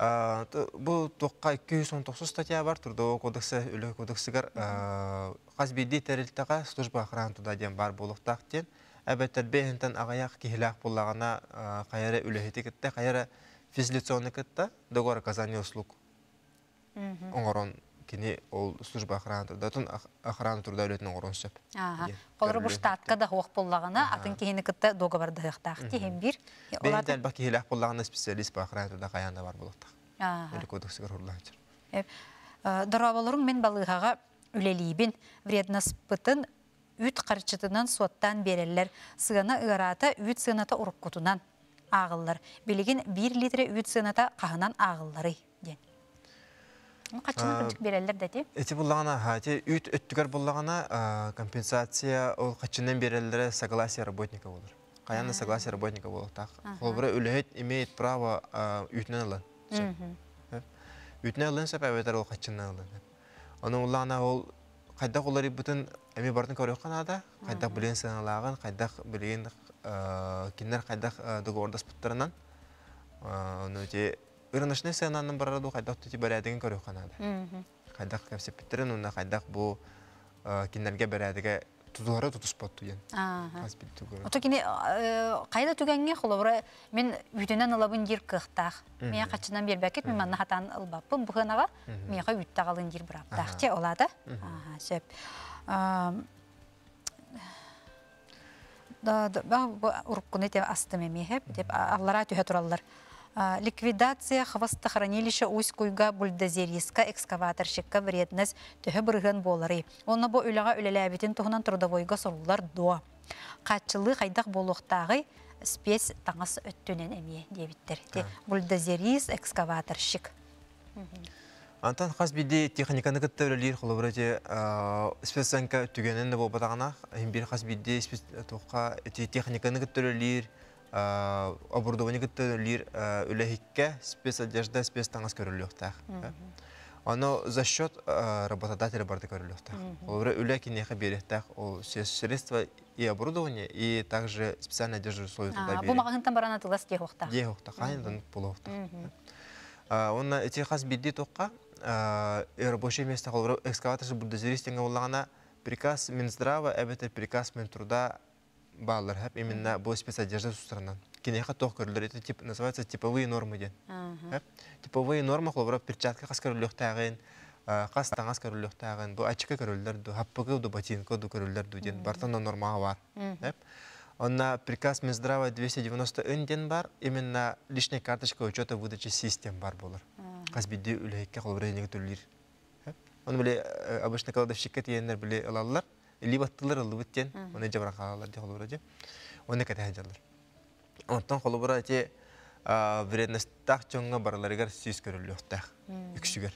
Bu toqqa 219 статья бар турда o kodekse öyle kodeksigar qazbidi territoriya служба охраны туда ден бар болуктак ден. Әбәттәр бәһентән агаяк киһләх буллагына кайра үләһите китте, кайра физлицоны китте, договор оказания услуг. Оңорон кини ол служба охраны труда, тун охрана труда дәүләтнең оңорон сөп. Колор бу штатка да хук буллагына, атын киһине китте договор дыхтак тиһем бир. Бәһентән бак киһләх буллагына специалист по охрана труда каянда бар булыктак. Әле кодексигә хурланчыр. Дорабаларың мен балыгага үлелибин вредность пытын үт қарчытынан суаттан берелер. Сығана ығарата үт сығаната ұрыққутынан ағылар. Белеген 1 литре үт сығаната қағынан ағылары. Қачына күндік берелер дәте? Эти бұллағына, үт өттігер бұллағына компенсация ол қачынан берелері согласие работника болыр. Қаяны согласие работника болыр. Ол бірі үліхет имеет право үтінен алын. Үтінен алын сөп әветер ол қачынан алын. Оның бұллағына ол қайдақ олары бүтін әме бардың көріққан ада, қайдақ білен сыналағын, қайдақ білен кендер қайдақ договордас бұттарынан. Үрінішіне сыналағын барады, қайдақ түті бәрәдігін көріққан ада. Қайдақ көпсеп біттірін, оны қайдақ бұл кендерге бәрәдіге тұтылары тұтыс бұтты ен. Ото кені қайда түгенге қолы мен үйтінен алабын дер қықтақ. Мен қачынан бербәкет, мен манна хатан албаппын. Бұғынаға меға үттіғ алын дер бірақтақ. Те олады? Сөп. Ұрыққыны те астым емейіп, деп аллара түйе тұралар. Ликвидация хвостохранилища Усть-Куйга бульдозериска экскаваторщикка вредность түйе бірген болары. Оны бұл үліға үлеләбетін тұғынан трудовойға сорулар дуа. Қатшылы қайдақ болуқтағы спец таңыз өттінен әме дебіттер. Бульдозерис экскаваторщик. Антан қаз биде техниканы күтті өлелер қолы бірәде спецсанка түгенін бұл батағына. Бір қаз биде техниканы күтті өлелер, оборудование күтті өлелер өләхикке спец одежда, спец таңыз көріліқтақ. Оно за счет работодателя барды көріліқтақ. Қолы бірі өлә кенеқі беректақ, ол средства и оборудование, и также специальная одежда условия труда берет. Бұл мағынтан барана тылас дей хоқтақ? Дей хоқтақ, қайындан бұл хоқтақ. Онна эти хас бидди тоққа рабочее место холбара экскаваторшы бульдозеристинге боллагана приказ Минздрава, это приказ Минтруда баллар, именно бо спецодежда сустранан. Кинеха тох көрүлөр, это тип называется типовые нормы ден. Типовые нормы холбара перчатка каскөрүлөк тагын, кас таңас көрүлөк тагын, бу ачка көрүлөр ду, хаппыгы ду ботинка ду көрүлөр ду ден. Бартан нормага бар. Онна приказ Минздрава 291 ден бар, именно личная карточка учета выдачи систем бар болар. Кас бидди үлөйккө холбара энеге төлүлөр. Он биле обычно кладовщикка тиеннер биле алалар, либо тылар алыбыттен, оны жабран калалар ди холбара ди. Оны катахажалар. Онтон холбара те вредносттах чоңга барларыгар сүйс көрүлөктах, үксүгөр.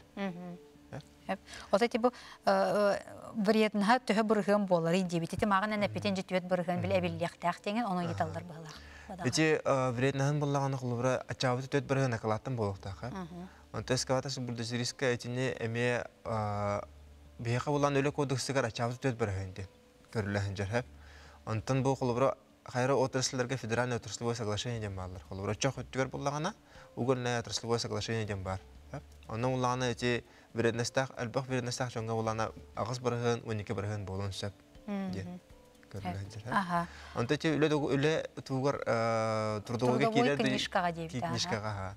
Ота тибу вреднага төһө бургын болар идибит. Эти маган энепетен жетүөт бургын биле билектах деген оны гиталдар багалар. Эти вреднаган боллаганы холбара ачабыт төт бургын акалаттан болуктах. Онтон эскаваторшы бульдозеристка этине эме бияка булан өлө кодексигар ачабыт төт бургын де көрүлөһөн жер. Онтон бу холбара хайра отрасларга федеральное отраслевое соглашение дем балар. Холбара чок өттүгөр боллагана угольное отраслевое соглашение дем бар. Онун уланы эти вредносттах, албах вредносттах чоңга улана агыс бургын, 12 бургын болон сөп де көрүлөһөн жер. Онтон эти өлө тугар трудовой книжкага дейбит. Книжкага.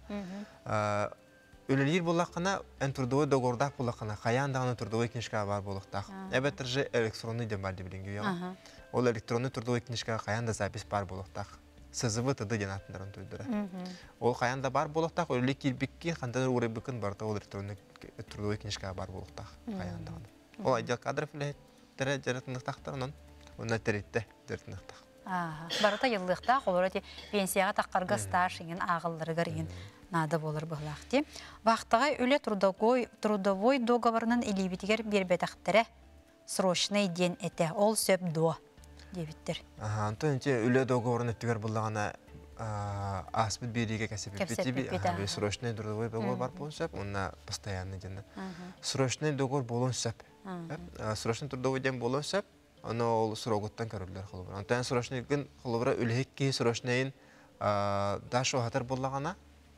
Өлелер болаққана, ән трудовой договордақ болаққана, қаяндағаны трудовой книжкаға бар болықтақ. Әбәттір же электронный дем бар дебілінгі еға. Ол электронный трудовой книжкаға қаянда запись бар болықтақ. СЗВ тыды ден атындарын төйдірі. Ол қаянда бар болықтақ, өлі келбекке қантаныр орай бүкін барда ол электронный трудовой книжкаға бар болықтақ қаяндағаны. Ол айдел кадров үләйттірі жаратындықтақтарынан, оны тәретті жаратындықтақ. Барыта йыллыqta олар пенсияға таққарға стаж еген ағылдырығыр еген нады болыр бұғылақты. Вақтыға өлі трудовой договорының илебетігер бербетақтыры срочный ден әті, ол сөп до дебіттір. Антон, өлі договорын өттігер бұлағана аспыт береге кәсіп өтпеті срочный трудовой договор бар болын сөп, онына постоянный дені. Срочный договор болын сөп. Срочный трудовой ден болын сөп, оны ол сұрауғыттан көрілер қолыбыр. Антон, срочный күн қолыбыра өліхекке срочныйын даш оғатар болағана,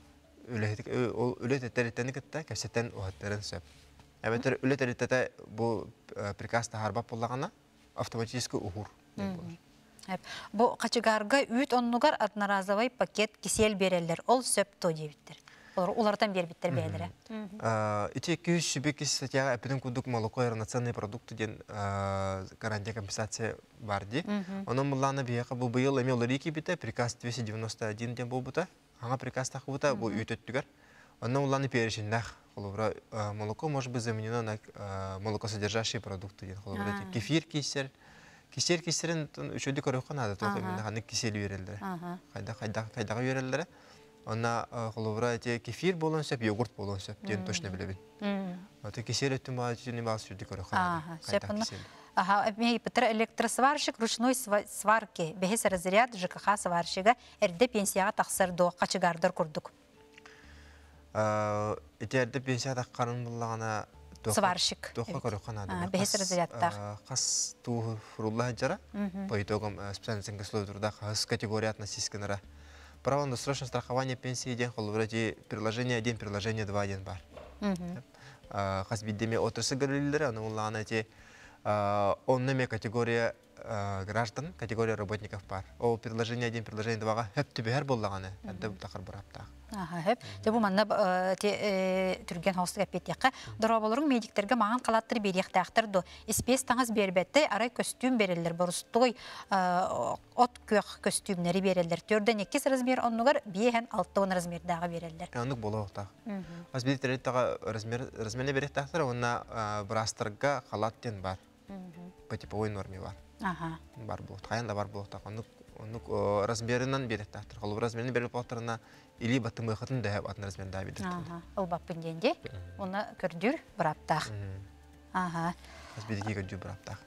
өлі тәттәреттені кітті кәсеттен оғаттарын сөп. Әбәттер өлі тәттәті бұл прикаста харбап болағана автоматически ұғыр. Бұл қачығарға үйт оннығар одноразовый пакет кисел берелер, ол сөп то дебіттір. Олардан бербиттер бәлері. Ити 200 статьяға әпінің күдік молоко национальный продукты ден гарантия компенсация бар де. Оның мұлланы бияқа бұл бұйыл әме олар еке біті, приказ 291 ден бұл бұта. Аңа приказ тақы бұта, бұл үйттігер. Оның мұлланы перешіндақ. Молоко может быть заменено на молокосодержащие продукты ден. Кефир кесер. Кесерін үшөді көріққан ады, тоқ емені қаны кеселі верелдері. Қайдағы верелдері. Она холовра те кефир болон сөп, йогурт болон сөп, ден точно білебін. Те кесел өттің бала түйін бала сүрді көрі қанады. Петр электросварщик ручной сварки, бехес разряд ЖКХ сварщига, әрді пенсияға тақсырды, қачыгардар күрдік. Әрді пенсияға таққарын болағана сварщик. Тоққа көрі қанады. Бехес разрядтақ. Қас туғы фурулла жара, по итогам специальный ценкослой труда, қас категория относисканара. Право на срочное страхование пенсии ден холоврати приложение 1, приложение 2 ден бар. Хас биддеме отраслы говорили, но улана те онными категория граждан, категория работников пар. О приложение 1, приложение 2 хеп тебе хер боллаганы, әдді тақыр бұрапта. Хеп, бұл манна түрген хауыстық әппеттеқі. Дұрабалырың медиктерге маған қалаттыр беректақтырды. Испес таңыз бербетті арай көстюм берелер. Бұрыстығой от көк көстюмнері берелер. Төрден 2 размер онығыр, бейхен 6 размердағы берелер. Онық болу оқтақ. Аз бедеттереттіға размеріне беректақтыр, онына бұрастырға қалаттен бар. По типовой норме бар. Бар бұл. Қайында бар бұл оқтақ. Онық размерінен беректақтыр. Қолы размеріне беріп оқтарына или батымы қытын дәйіп атын размерінде беректақтыр. Ол баппын денде, оны көрдір бұраптақ. Аз бедеке көрдір бұраптақ.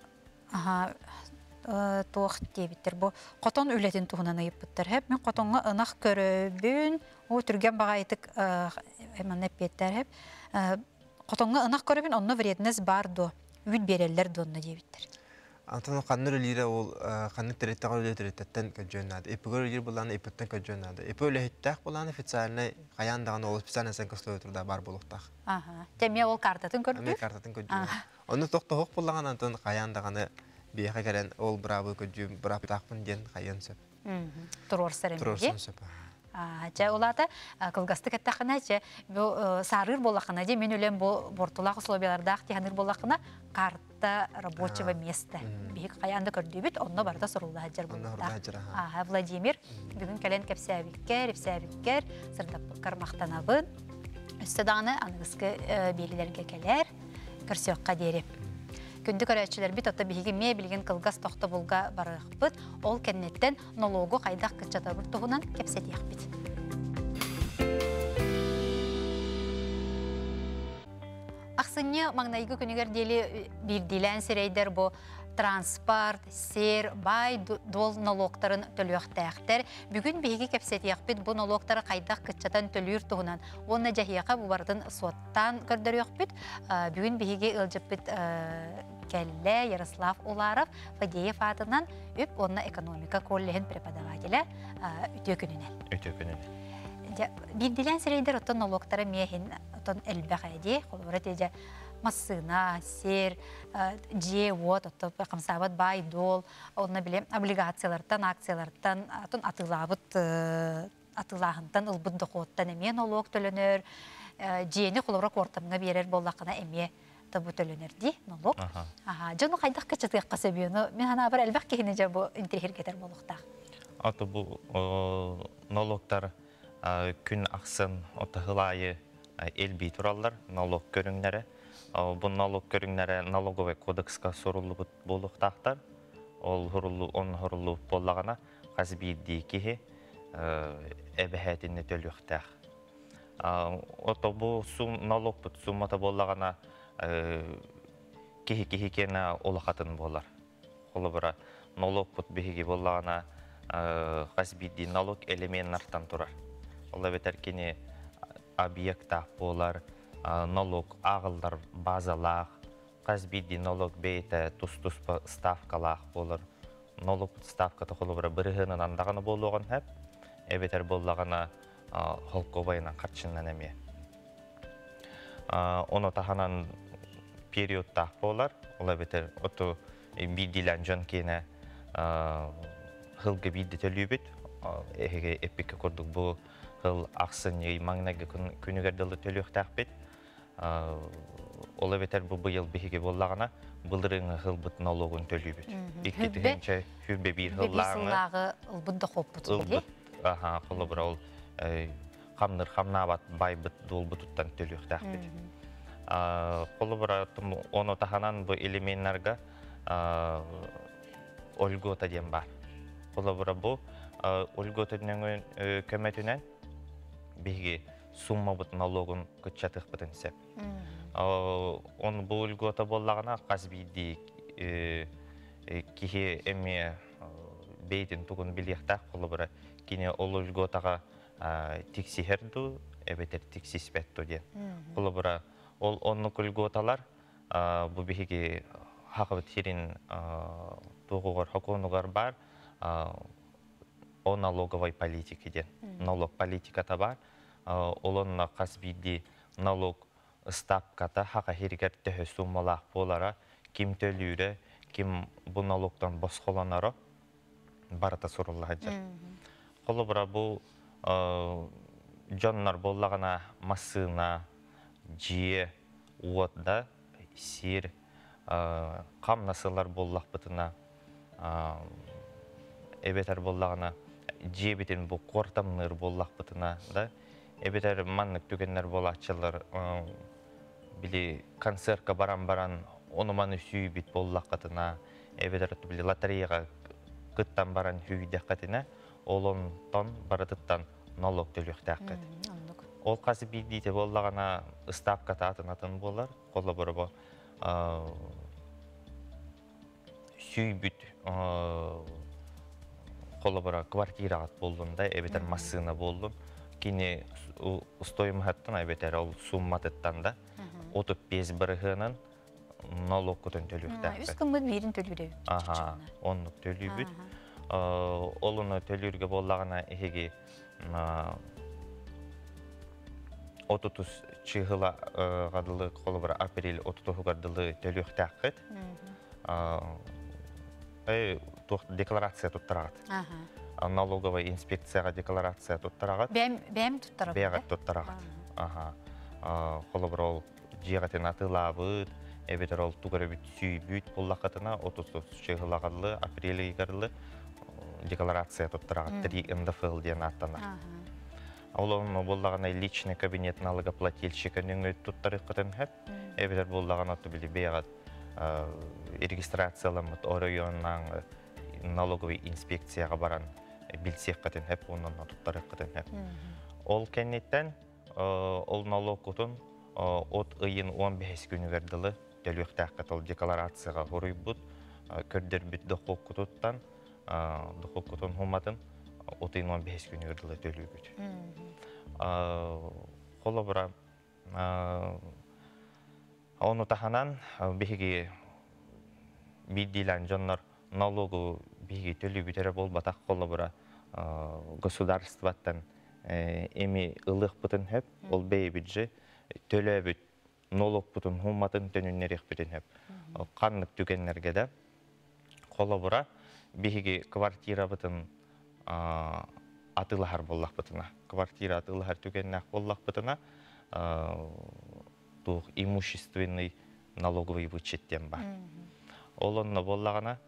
Тоқ дейбіттір. Бұл қотон өлетін тұғынан ұйып бұттыр. Мен қотонға ынақ көрібін, о түрген баға етік әманып беттер. Қотонға ынақ көрібін, онына вредініз барды. Үд берелер донна дейбіттір. Антон канныр лире ол каннык тереттен өле тереттен көжөннады. Эпигөр лир буланы эпиттен көжөннады. Эпи өле хиттак буланы официальный каяндаган ол специальный санкыслы турда бар булуктак. Ага. Теме ол картатын көрдү. Аме картатын көжөн. Оны токтохок булган Антон каяндаганы бияга керен ол бравы көжүм браптакмын ден каян сөп. Турор серемге. Турорсон сөп. Жа олата кылгасты каттахана же бу сарыр болакына же мен өлем бу бортулак условияларда тияныр болакына карта рабочего места. Бик каянда көрдүбүт, онно барда сорулда хаҗар булда. Владимир бүгүн келен кепсәбиккер, эпсәбиккер, сырдап кармактанабын. Өстәдәне аңгыскы белиләргә келер, көрсөккә дереп. Күндү көрәчеләр бит ата биһиге ме билген кылгас тохта булга барыгбыт, ол кеннеттен налогы кайдак кычата бир тугунан кепсәтиях бит. Аксынны маңнайгы күнүгөр дели бир дилен серейдер бу транспорт, сер, бай дол налогтарын төлөктәктер. Бүгүн биһиге кепсәтиях бит бу налогтары кайдак кычатан төлүр тугунан. Онна жахияка бу бардын соттан көрдөрөк бит. Бүгүн биһиге ылжып бит Келле Ярослав Уларов Фадеев атынан үп онна экономика коллеген преподавателя үтө күнүнен. Билдилен серейдер отон налогтары мехин отон элбәгәди, холора теже массына, сер, же вот отто камсабат бай дол, онна билем облигациялардан, акциялардан отон атылағындан ылбыт доходтан эме налог төлөнөр, жени холора кортамга берер боллакына эме табу төлөнөрди налог. Жону кайдак кычытык касабыны мен ана бар элбәк кехине же бу интерхергетер болуктак. Аты бу налогтар күн аксын отахылайы элби тураллар налог көрүңнәре. Бу налог көрүңнәре налоговый кодекска сорулу болуктактар. Ол хорулу боллагана казбиди кихи эбехетинне төлөктак. Ото бу налог бут суммата боллагана кихи кена олахатын болар. Холобра налог бут бихиги боллагана казбиди налог элементтардан турар. Ола бетеркини объекта болар, налог агылдар базалах, казбиди налог бейте тус-тус ставкалах болар. Налог ставката холобра биригинен андаганы болгон хеп, эбетер боллагана холковайна катчыннан эме. Оны таханан периодта болар, ола бетер ото бидилен жон кене хылгы бидди төлүбүт, эге эпикке көрдүк бу хыл аксын маңнага күнүгөрдөлү төлөктак бит. Ола бетер бу быйыл биһиге боллагана былырың хыл бут налогун төлүбүт. Иккетинче хүббе бир хыллагы ылбыт дохоппут. Аха, холобра ол камныр камнабат байбыт долбутуттан төлөктак бит. Холобра оны таханан бу элементтарга ольгота дем бар. Холобра бу ольготөнөн көмөтүнөн биги сумма бут налогун кычатык бутын сеп. Он бу ольгота боллагана казбиди кихи эми бейтин тугун биликтак холобра кине ол ольготага тиксихерду эбетер тиксиспетту де. Холобра ол онну ольготалар бу биги хакыбыт хирин тугугар хаконугар бар. О налоговой политике де. Налог политиката бар. Олонна казбиди налог ставката хака хиригер төһө суммалах болара ким төлүрө, ким бу налогтан босхоланары барата сурулла хаҗа. Холобра бу жоннар боллагана массына, жие, уотда, сир, камнасылар боллах бытына эбетер боллагана жебитин бу кортамныр боллах бытына да эбетер маннык түгеннер болачылар били концертка баран оны маны сүйбит боллах катына эбетер били лотереяга кыттан баран хүйдек катына олон тон баратыттан налог төлөктак кат. Ол касы бидите боллагана ставка татынатын болар. Коло борбо сүйбит холобара квартирагат болдунда эбетер массына болдун. Кини стоиматтан эбетер ол сумматыттан да 35 биргинен налог көтөн Үс төлүктәк. кыммыт бирин төлүрө. Аха, оннук төлүбүт. Олуну төлүргө боллагана эһиги 30 чыгыла гадылы колбара апрель 30 гадылы төлүктәк. Декларация туттарагат. Налоговая инспекцияга декларация туттарагат. Бәм туттарагат. Бәгат туттарагат. Колбара ол жиғатын атылабыт, эбетер ол тугары сүйбүт боллақатына 30 чыгылагалы апрель игарлы декларация туттарагат 3 НДФЛ деген аттана. Олону боллагана личный кабинет налогоплательщикінің туттары кытын хеп, эбетер боллагана аты били бегат регистрацияламыт районнан налоговый инспекцияга баран билсек кытын хеп, онун туттары кытын хеп. Ол кеннеттен ол налог кутун от ыйын 15 күнү вердилы төлөктәк катыл декларацияга хуруйбут, көрдөрбүт дохок кутуттан, дохок кутун хуматын от ыйын 15 күнү вердилы төлөбүт. Колобра оны таханан биги бидилен жоннор налогу биги төлөбүтөр болбатак колобра государствоттан эми ылык бутун хеп, ол бейбиджи төлөбүт налог бутун хумматын төнүннерих бутун хеп. Каннык түгеннерге да колобра биги квартира бутун атылахар боллак бутуна. Квартира атылахар түгеннак боллак бутуна тух имущественный налоговый вычеттен бар. Олонно боллагана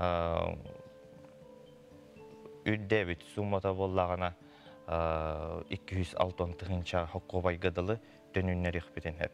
үддебит суммата боллагана 206 хоккобай гадалы төнүннерих битен хеп.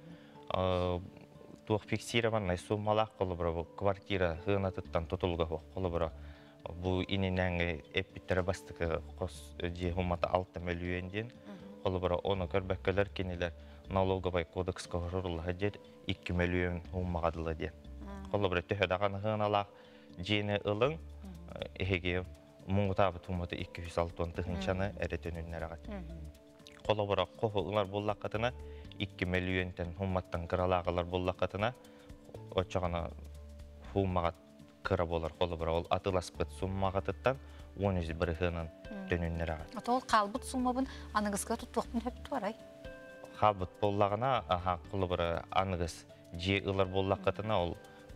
Тух фиксированный суммалак колобра квартира хынатыттан тутулга колобра бу ининәңге эппиттер бастыкы кос же хумата 6 миллион ден колобра оны көрбөккөлөр кинилер налоговый кодекска хорулга дет 2 миллион хуммагадылы ден. Колобра төһөдаган хыналак жени ылың эһеге муңутабы туматы 206-тыгынчаны эретөнүннерагат. Колобра кохулар боллакатына 2 миллионтен хумматтан кыралагалар боллакатына очагана хуммагат кыра болар колобра ол атыласпыт суммагатыттан 11 бирхынын төнүннерагат. Атол калбыт суммабын аныгыска туттукпун хөп туарай. Калбыт боллагана колобра аныгыс же ылар боллакатына ол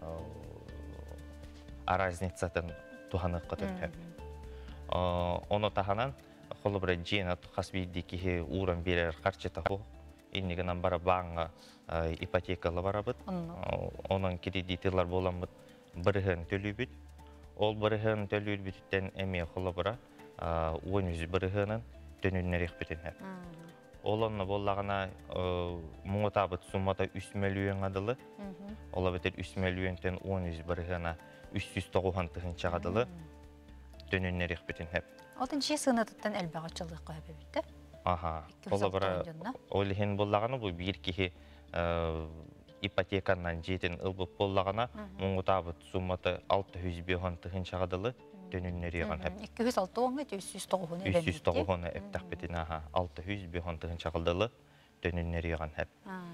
разницатын туханы кытын хөп. Оны таханан колобра жена хасбиди ки уран берер карчета хо иннигенен бара банга ипотекалы барабыт. Онун кредитлар боламыт бирген төлөбүт. Ол бирген төлөбүттен эме колобра 11 биргенин төнүннерих битен хеп. Олонно боллагана муңутабыт суммата 3 миллион адылы. Ола бетер 3 миллионтен 11 биргена 390 гадылы төнүннерих битен хеп. Отын же сынатыттан элбагачылык көбөбүттө. Колобра олихин боллагана бу бир кихи ипотеканан жетин ылбып боллагана муңутабыт суммата 690 гадылы төнүннериган хеп. 206 390 390 эптак битин 690 гадылы төнүннериган хеп.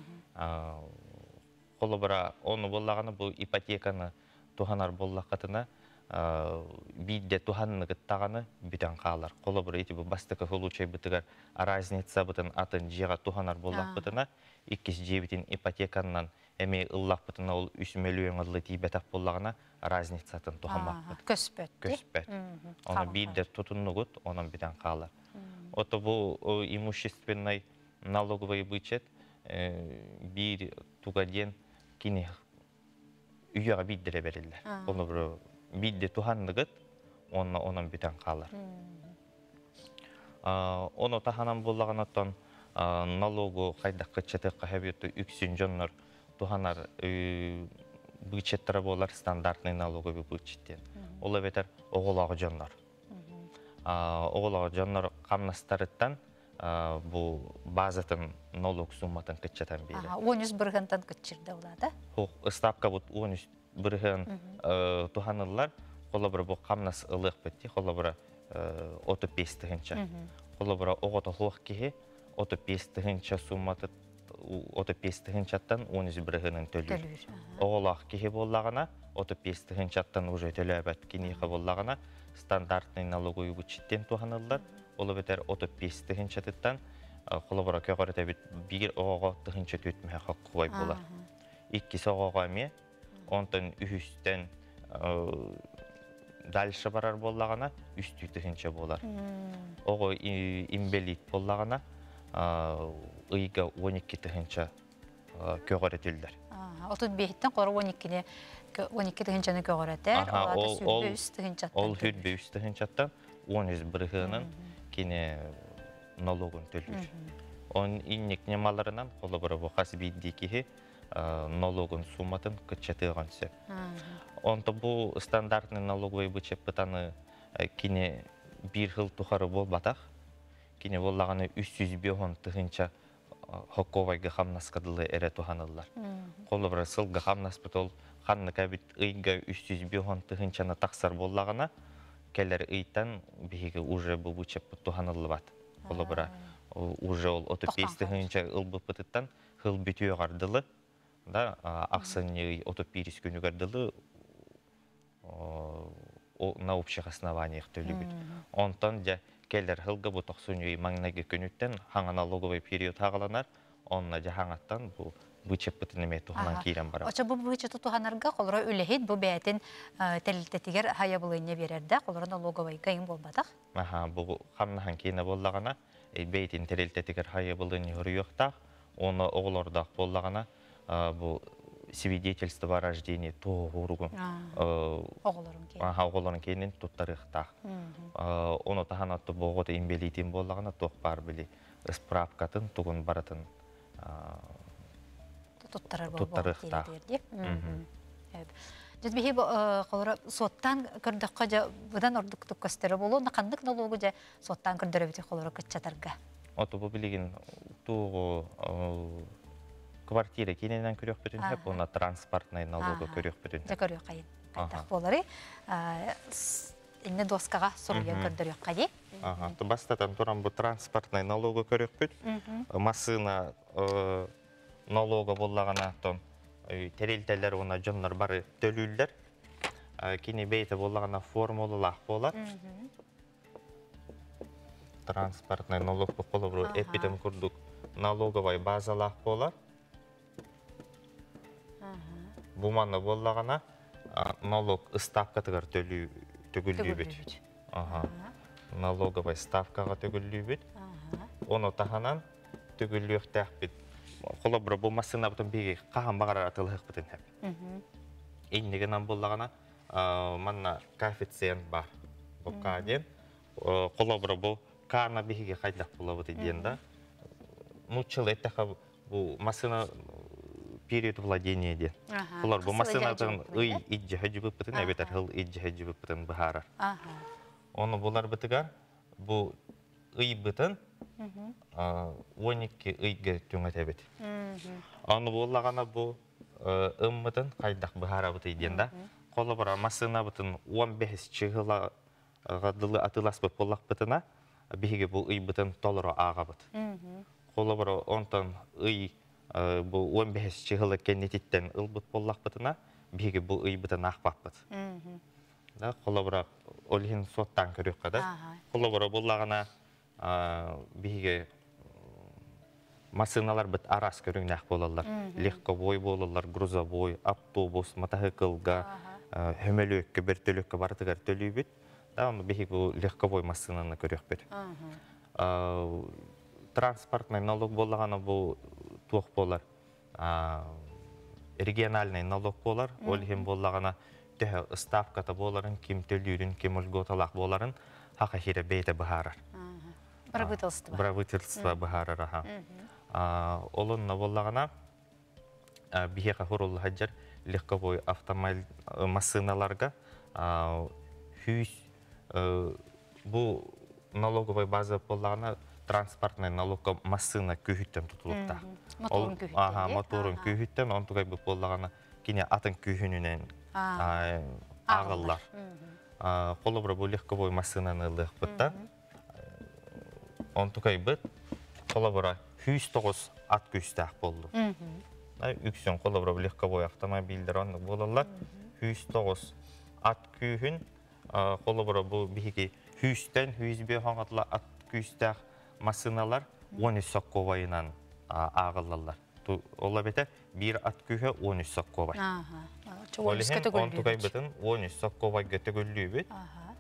Колобра оны боллагана бу ипотеканы туханар боллакатына бидде туханныгыттаганы бүтөн каалар. Колобра ити бу бастыкы случай бытыгар разница бытын атын жега туханар боллак бытына 2 ипотеканан эми ыллак бытына ол 3 миллион адылы тийбетак боллагана разницатын тухамак. Көспөт. Оны бидде тутуннугут, онун бүтөн каалар. Ото бу имущественный налоговый вычет бир тугаден кини үйөга биддере берилер. Колобра бидде туханныгыт, онун бүтөн каалар. Оны таханан боллаганаттан налогу кайдак кычыты кахабетті үксін жоннор туханар бычеттері болар стандартный налоговый бычеттен. Ола бетер оголағы жоннор. Оголағы жоннор камнастарыттан bu bazatın налог сумматын кыччатан бери. 13 биргентен кыччырды улада. Ставка бут 13 бирген туханылар, колобра бу камнас ылык бетти, колобра 35 тыгынча. Колобра огото хох кихи 35 тыгынча сумматы 35 чаттан 13 бірігінің төлі. Төлүр. Оғылақ кеге боллағына, 35 чаттан уже төлөбәт кенеқі боллағына стандартный налоговый вычеттен туғанылдар. Олы бетер 35 чаттан қолыбыра көғары тәбет бір оғаға тұхынча төтмәе қаққыбай болар. Иккесі оғаға ме, онтан үхістен дальше барар боллағына үсті тұхынча болар. Оғы имбелит боллағына ыйга 12 тұхынча көғары төлдер. 35-тен қоры 12 тұхынчаны көғары тәр, олады сүрбе үст тұхынчаттан. Ол сүрбе үст тұхынчаттан 13 бірігінің кене налогын төлür. Он иннек немаларынан қолы бұры бұқасы бейдекеге налогын суматын күтчетіған сөп. Онты бұл стандартный налоговый бычеп бұтаны кене бір ғыл тұқары бол батақ. Кене болағаны 305 тұғынша хоковайғы қамнаскадылы әрі тұғанылар. Қолы бұры сылғы қамнас бұт ол қанны кәбіт ұйға 305 тұғыншаны тақсар болағына кәлер ұйттан бейгі уже бұл бычеп бұт тұғанылы бат. Қолы бұра уже ол 35 тұғынша ұл бұпытыттан ғыл бүтіе ғардылы, ақсыны 35 күні ғардылы на общих основаниях төлі бүт. Онтан келер ғылғы бұт ақсыны маңнағы күніттен хаңа налоговый период ағаланар, онына жағаңаттан бұл бычеп бұтынеме тұғынан кейрен бара. Оча бұл бычеті тұғанарға қолыра өлігейд бұл бәйтін тәлілтетігер хая бұлыйне берерді, қолыра налоговый қайын болбадақ? Бұл қамнахан кейіне боллағана, бәйтін тәлілтетігер хая бұлыйне ғырыйықтақ, оны оғылырдақ боллағана, бұл свидетельство о рождении туғырығын оғылырын кейінен тұттарықтақ. Оны тағанатты бұғыды имбелейтін боллағана тоқ бар білі справкатын тұғын баратын тұттарықтақ. Жадбихи қолыра соттан көрдіққа жа бұдан ордықтық көстері болу, нақандық налогы жа соттан көрдері біте қолыра күтчатарға. Оты бұл білеген туғы квартира кейінен көрек бүтін, хеп оны транспортный налогы көрек бүтін. Жа көрек қайын. Қайтақ болары. Инне доскаға сұруен көрдірек қайы. Бастатан тұран бұл транспортный налогы көрек бүт. Масына налога боллағана аттан тәрелтәлер оны жонлар бары төлілдер. Кені бейті боллағана формулылақ болар. Транспортный налог бұл қолы әппетім күрдік налоговай базалақ болар. Бұманы боллағана налог ставкатығар төгілі бүт. Налоговай ставкаға төгілі бүт. Оны тағанан төгілі өқтәқ бүт. Қолы бұры бұл масына бұтын бейге қаған бағарар атылық бұтын әп. Еннегінен болағана манна коэффициент бар. Бұл қаден. Қолы бұры бұл қағына бейге қайдақ бұла бұты дейінді. Мұчыл әттіға бұл масына период владения де. Қолар бұл масына бұтын ұй иджі хөджі бұтын, әбетер ғыл иджі хөджі бұтын бұхарар. Оны бұлар бұтығар, бұл ұй бұтын 12 ұйғы түңі тәбет. Оны болағана бұл ұммытын қайдақ бұхара бұты дейінді. Қолы бұра масына бұтын 15 чығыла дылы атылас бұт болақ бұтына, бейге бұл ұй бұтын толыры аға бұт. Қолы бұра онтан ұй бұл 15 чығылы кеннететтен ұл бұт болақ бұтына, бейге бұл ұй бұтын ақпақ бұт. Қолы бұра олығын соттан көрек қады. Қолы бұра болағана бейге масыналар бұт арас көріңнәқ болалар. Легковой болалар, грузовой, автобус, мотоциклға, хөмелөкке, бір төлөкке бартығар төлүй бүт. Оны бейге бұл легковой масынаны көрек бүт. Транспортный налог болағаны бұл туық болар. Региональный налог болар. Олығын болағана төхі ставката боларын, кем төлүйрін, кем ұлғоталақ боларын, хақа хері бейті бұхарар. Правительство бұхарар. Олынна болағана бейеқа хұрулы хаджар легковой автомобиль масыналарға бұл налоговой база болағана транспортный налогқа масына күйіттен тұтылықта. Моторын күйіттен, он тұғай бұл болағана кене атын күйінінен ағылар. Қолы бұра бұл легковой масынаны лық бұтта. Он тұғай бұт, қолы бұра 109 ат күйістәк болды. Үксен қолабыра легковой автомобильдер анық болалар. 109 ат күйін қолабыра бұл бігі 100-тен 105 аңатыла ат күйістәк машиналар 13 соққовайынан ағылалар. Ола беті бір ат күйі 13 соққовай. Олеген 10 тұғай бітін 13 соққовай көті көлі бет.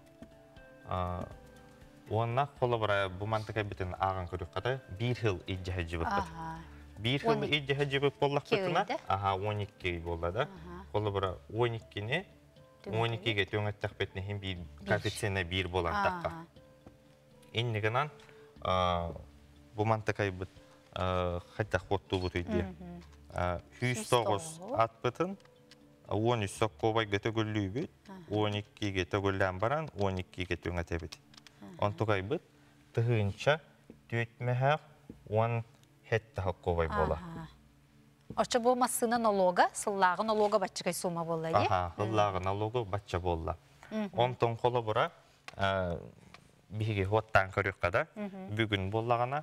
Онна қолабыра бұмантықай бітін ағын көрік қада бір хил иджахы жібіп бұд. Bir hıl iyice cıbık bollak bıtına. Aha 12 bolladı. Kolabıra 12'ne 12'ge töngəttak betine hem bir koefisiyene bir bolan takka. İnniğinden bu mantıkayı bıt hatta xottu bıtıydı. 109 at bıtın 13 soqqovay götü güllüy bit. 12'ge tögüllen baran 12'ge töngete bit. Ontuqay bıt tıhınça tüytmehaq 10 Hette hakkı bola. Orça bu masına nologa, sıllağı nologa batçıkay suma bola. Aha, sıllağı nologa batça bola. Ondan kola bura bir hottan körük kadar bugün bolağına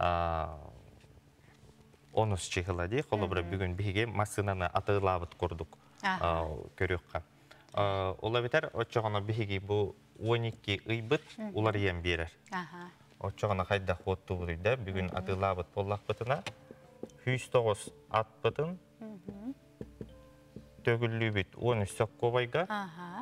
13 çıkıladı. Kola bura bugün bir masınana atılabıt kurduk körük kadar. Ola biter, orçağına bir bu 12 ıybıt ular yem birer. O çoğuna kayda xottu buruyda. Bugün atılabıt bollak bıtına 109 at bıtın tögüllü bit 13 soqqovayga.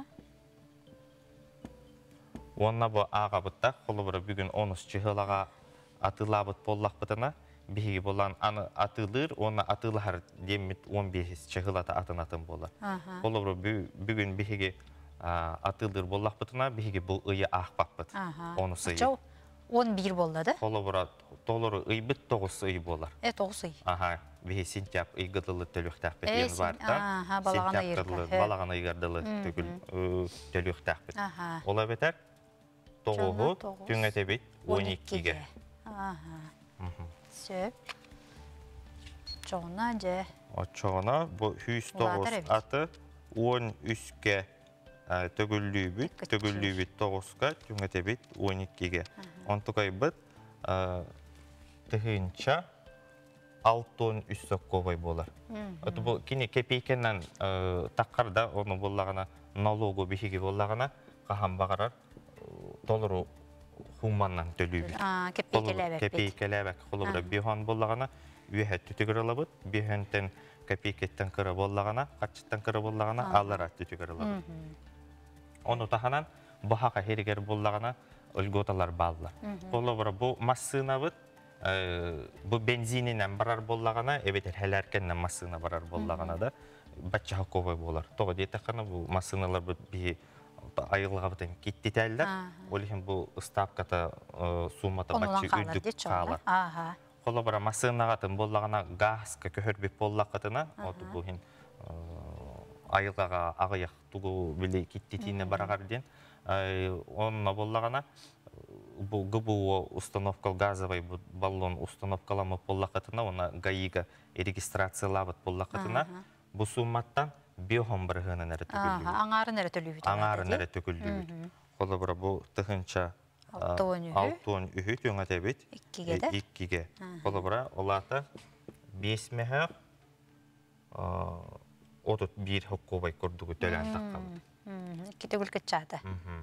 Onna bu ağa bıtta xolubura bugün 13 çıhılağa atılabıt bollak bıtına bihi bolan anı atılır, ona atılır demit 15 çıhılata atın bolar. Xolubura bugün bihi atılır bollak bıtına bihi bu ıyı ağ bak bıt. Onu sıyı. 11 bolladı. Kolabora doluru ıybıt 9 ıy bolar. 9 ıy. Aha, bir sentiyap ıygıdılı tölüktaq bit yen var da. Sentiyaptırlı balağana ıygırdılı tölüktaq bit. Ola beter, 9'u tüngete bit 12'ge. Söp. Çoğuna ce. O çoğuna bu 109 atı 13'ge tögüllü bit 9'ga tüngete bit 12'ge. Ontuqay bit tıhınça 6-13 soqqovay bolar. Bu kini kepeykennen taqqarda onu bollağına nologu bihigi bollağına qaham bağarar doluru humandan tölü bit. Kepeykelebek. Kolubra bihon bollağına üye tütügür alabıt. Bihonten kepeyketten kıra bollağına, qaçıttan kıra bollağına allara tütügür alabıt. Onu tahanan bahaqa heriger bollağına ılgotalar bağlar. Kolubra bu masına bit. Bu benzininen barar bollağına, evet helerkenden masına barar bollağına da batça haqqovay bolar. Toğa deytaqana bu masınalar bir ayılğa biten gitti tәлдер. Олихин bu ıstapkata sumata batçı üddük qağlar. Kolubra masına qatın bollağına gazka köhörbek bollaq qatına, bu hin ayılğağa ağıyaq tuğu bile gitti tiyine barağar den. Onunla bollağına bu ГБО установка газовый баллон установкаламы боллақытына, оны ГАИ-га регистрациялабыт боллақытына, bu сумматтан 5 бірғынан әрі түгілді. Аңарын әрі төлі бүт. Аңарын әрі түгілді бүт. Қолы бұра бұл тұхынша 6-10 үхі төңі тәбет 2-ге. Қолы бұра олата 5 мәхәқ 31 хұққобай көрдігі төлән таққалы. Кете гүл кетчады.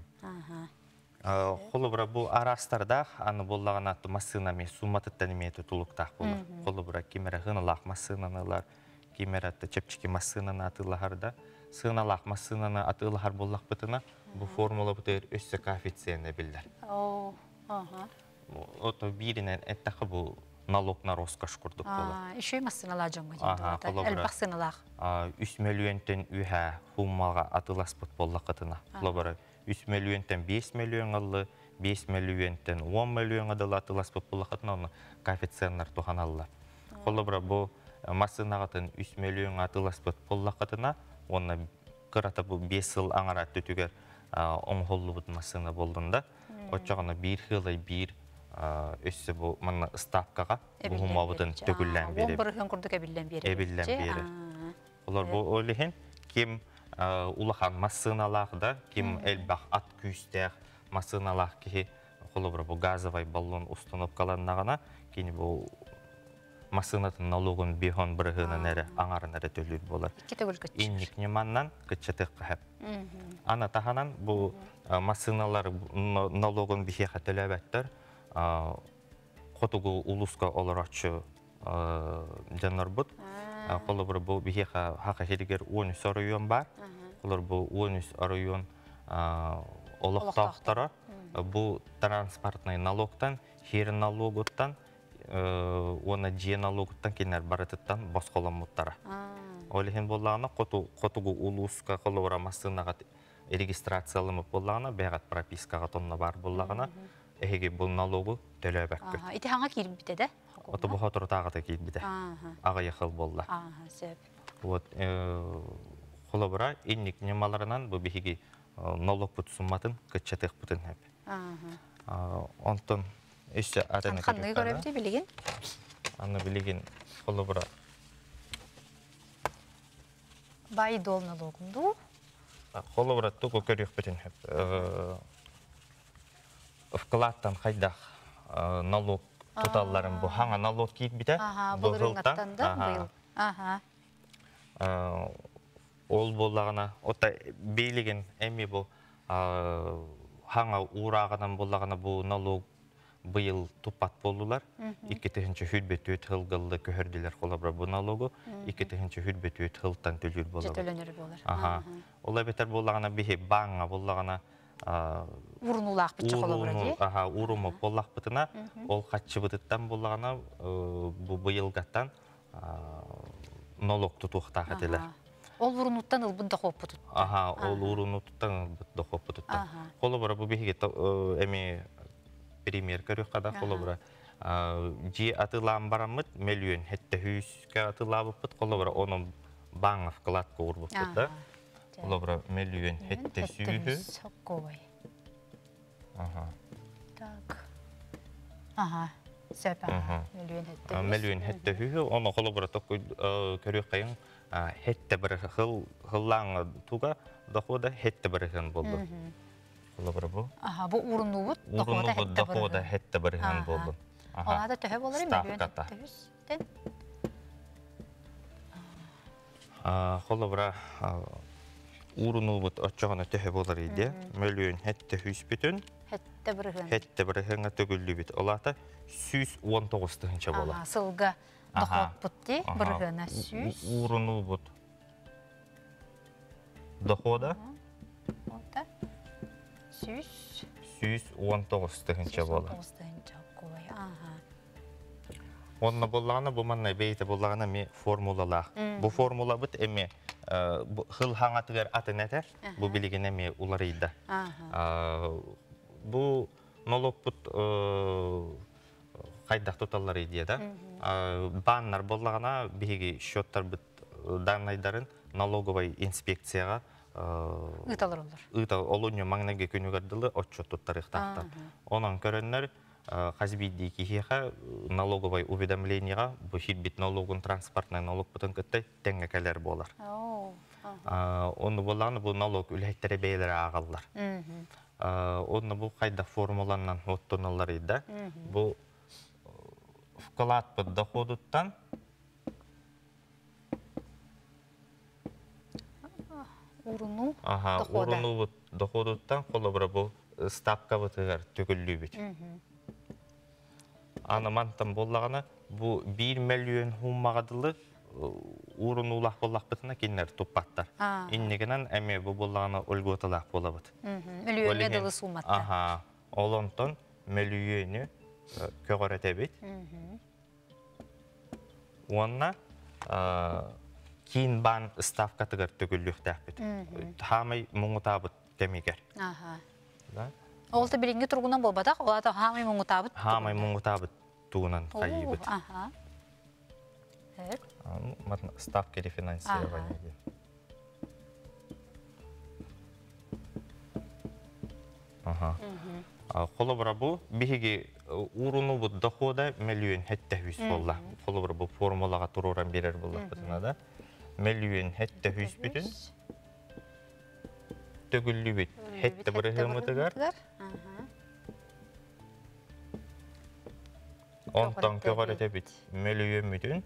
Холобра bu arastarda anı bollağın atı masınami summatıttan imeti tuluqtaq bolur. Холобра kimera hınalaq masınanalar, kimera çepçiki masınana atılahar sığınalaq masınana atılahar bollaq bıtına bu formula bıtır össe koefisiyene bildir. Oto birinen ettaqı bu налогна роскаш курдук болот. Еще и масыналар жоңго дейт. Элбак сыналар. 3 миллионтен үһә хуммага атыласпыт боллакытына. Холобра 3 миллионтен 5 миллион аллы, 5 миллионтен 10 миллион адыл атыласпыт боллакытына оны коэффициенттер туханаллар. Холобра бу масынагатын 3 миллион атыласпыт боллакытына оны кырата бу 5 жыл аңара төтүгер оңголлубут масына болдунда, очогона 1 жылай 1 өссі бұл мұны ставкаға бұғым абыдың төгіллән беріп. 11 күрдік әбіллән беріп. Әбіллән беріп. Олар бұл ойлығын, кем улахан масыналағда, кем әлбақ ат күйістәқ масыналақ ке, қолы бұл газовай баллон установкаланнағына, кені бұл масынатын налогын бихон бірігінің әрі аңарын әрі төлір болар. Икки төгіл көтчі. Инник неманнан күтчетік қағып. Ана таханан бұл масыналар налогын бихеха төләбәттір. Қотугу улуска олар атшы жанар бұд. Қолы бір бұл бихеха хақа херігер 13 арыйон бар. Қолыр бұл 13 арыйон олықтақтары. Бұл транспортный налогтан, хері налогыттан, оны жие налогыттан кенер барытыттан басқолан мұттара. Олеген болағына қотугу улуска қолы бұра масынаға регистрациялымы болағына, бәғат пропискаға тонна бар болағына, әйге бұл налогы төлі бәккі. Ити хаңа киріп бітеді? Оты бұға тұры тағыда кейт біді. Аға еқыл болла. Қолы бұра, еннік немаларынан бұл бейге налог бұт сұматын, күтчетік бұтын әп. Онтын үші атыны көріп Қанығы көріп де білеген? Аны білеген қолы бұра. Бай дол налогынду? Қолы бұра тұғы көріп бұтын әп. Вкладтан қайдақ налог тұталарын бұл. Хаңа налог кейт біті? Бұл рынаттан да бұл. Ол болағына, ота бейлеген әмі бұл хаңа урағынан болағына бұл налог бұйыл тұпат болдылар. 2-тігінші хүлбет өт ғылғылды көхірділер қола бұра бұл налогы. 2-тігінші хүлбет өт ғылттан төлір болар. Жетөлөнер болар. Ола бетер болағына бейі баңа болағына Урнулақ бітчі қола бұра де? Урумы болақ бұтына, ол қатшы бұтыттан болағына бұл бұйылғаттан налог тұтуқтақ әтелер. Ол урунуттан ылбында хоп бұтыт. Ол урунуттан ылбында хоп бұтыттан. Қолы бұра бұл бейге әме пример көрі қада қолы бұра. Жи атылан барамыд, миллион хетті хүйіске атылабы бұт, қолы бұра оның баңы вкладқа ұр бұт бұт. Қолы бұра миллион хетті сүйі. Так. Сөп, миллион хетті. Миллион хетті хүйі, оны қолы бұра көрі қайын хетті бір ғыллаңы туға дохода хетті бірігін болды. Қолы бірі бұл? Бұл урынну бұд, дохода хетті бірігін болды. Олада төхі болар миллион хетті хүйістен? Қолы бірі урынну бұд отчағына төхі болар еді. Миллион хетті хүйіс бүтін. Хетті бірігінға төгілі бүт. Олата 119-тігінші болар. Сылға доход бұтты, біргіна сүйіс. Урыну бұт. Дохода? Сүйіс. 119-тігінші болар. 119-тігінші қой, Онна болағына, бұл манна бейті болағына ме формулалақ. Бұл формула бұт әме ғыл хаңатығар атын әтер, бұл білеген әме улар ейді. Бұл налог бұт қайдақ тұталар еді. Баннар болағына бейге счеттар бұт данайдарын налоговай инспекцияға ұйталар олар. Олуны маңнайге көнігардылы отчет тұттар иқтақтар. Онан көрінлер қазбейді кейхеға налоговай уведомленияға бұхид бит налогын транспортный налог бұтын күтті тәңгекелер болар. Оны болағына бұл налог үләйттері бейлері ағалар. Оны бұл қайда формуланнан оттоналар еді. Бұл вклад бұд доходуттан Урыну бұд доходуттан қолы бұра бұл стапқа бұтығар төгілі бүт. Анымантан болағына бұл 1 миллион хуммағадылы урынулақ болақ бұтына кенлер тұппаттар. Иннегінен әме бұл болағына өлготылақ бола бұт. Миллионе дылы суматта. Олонтон миллионе көгір әтәбет. Онна кейін бан ставка тұғыр төгілік тәпбет. Хамай мұңытабыт кәмегер. Олты білінгі тұрғынан болбадақ, олата хамай мұңытабыт? Хамай мұңытабыт туғынан қайыбыт. Ставка рефинансирование. Қолы бұра бұл, бейге урыну бұд дохода миллион хетті хүйіс болла. Қолы бұра бұл формулаға тұруран берер болла бұтына да. Миллион хетті хүйіс бүтін. Төгілі бүт. Хетті бірі ғымытығар. Ondan köğürete bit. Mölüyü müdün.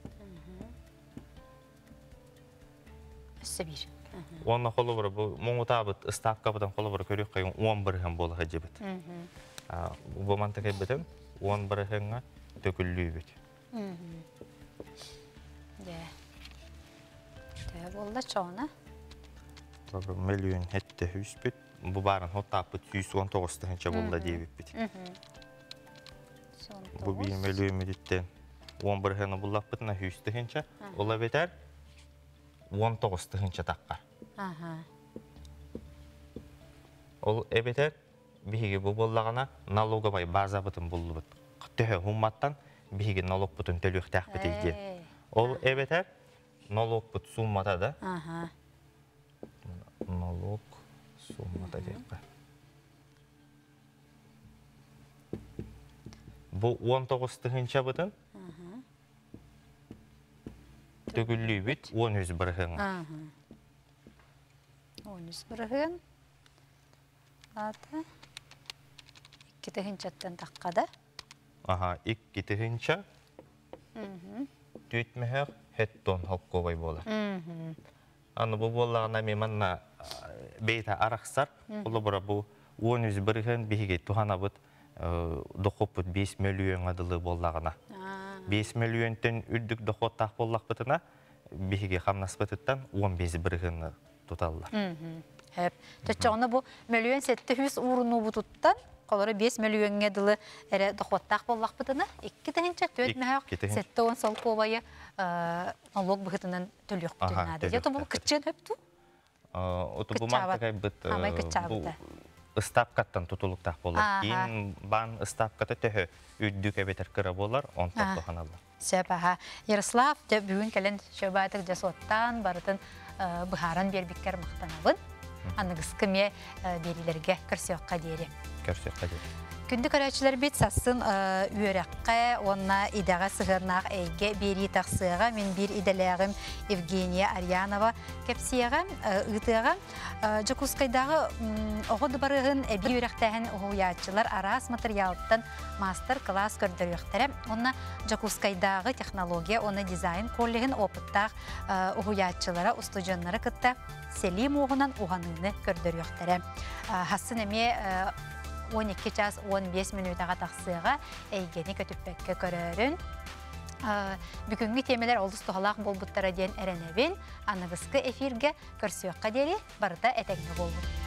Össe bir. Onunla kolu var bu muğutabıt ıstap kapıdan kolu var körük kayın 11 hem bolu hacı bit. Bu mantık bitim 11 henge döküllüğü bit. De. De oldu çoğuna. Tabii milyon hette 100 bit. Bu barın hotapıt 119 tınca bolda diye bit. Bu bir milyon müditten 11 henge bullak bitna 100 tınca. Ola biter 19 tınca takkar. Ol ebeter bihigi bu bollagana налога бай база бутун булбут. Төһө хумматтан бихиги налог бутун төлөк тәхбит эйген. Ол эбетер налог бут суммата да. Налог суммата деп. Бу 19 тыгынча бутун. Төгүллүү бит 10 бирген. 10 бирген. Ата. 2 тыгынчаттан таккада. Aha, 2 tыгынча. Түйтмәһәр хеттон халкобай була. Аны бу боллагына меманна бейта араксар, улы бара бу 10 бирген бихиге туханабыт дохопут 5 миллион адылы боллагына. 5 миллионтен үрдүк дохот так боллакпытына бихиге хамнаспытыттан 15 бирген туталлар. Hep. Töçoğuna bu milyon 700 urunu bututtан, kolları 5 milyon edili ere doxottaq bollaq bıtını. 2 təhinçə tötməhək 710 sol kovayı налог быхытынан төлөк бүтүнады. Ето бұл кытчын höptü. Ото bu мантакай быт bu ыстапкаттан тутулуктак болар. Кийин бан ыстапката төһө үддүк эбетер кыра болар, он топтоханалар. Сәпәһә. Ярослав бүгүн келен шөбәтик жасоттан барытын быхаран бербиккер мактанабын. Анығыз кіме берилерге көрсөкқа дейірі. Көрсөкқа дейірі. Күнді көрәчілер бет сасын үйерәққа, онна идаға сығырнақ әйге бері тақсыға, мен бір иделәғім Евгения Арьянова кәпсияға, ұйтыға. Жакускайдағы оғыды барығын әбі үйерәқтәғін ұғуятчылар арас материалыттан мастер-класс көрдіріқтірі. Онна Жакускайдағы технология, оны дизайн коллегін опыттақ ұғуятчылара, ұстуджанлары күтті Селим оғынан ұғаныңны көрдіріқтірі. Хасын әме 12 час 15 минутаға тақсыға әйгені көтіппәкке көрерін. Бүгінгі темелер олдыс тұғалақ болбуттара ден әренебен, анығысқы эфирге көрсөкқа дері барыда әтәңді болбут.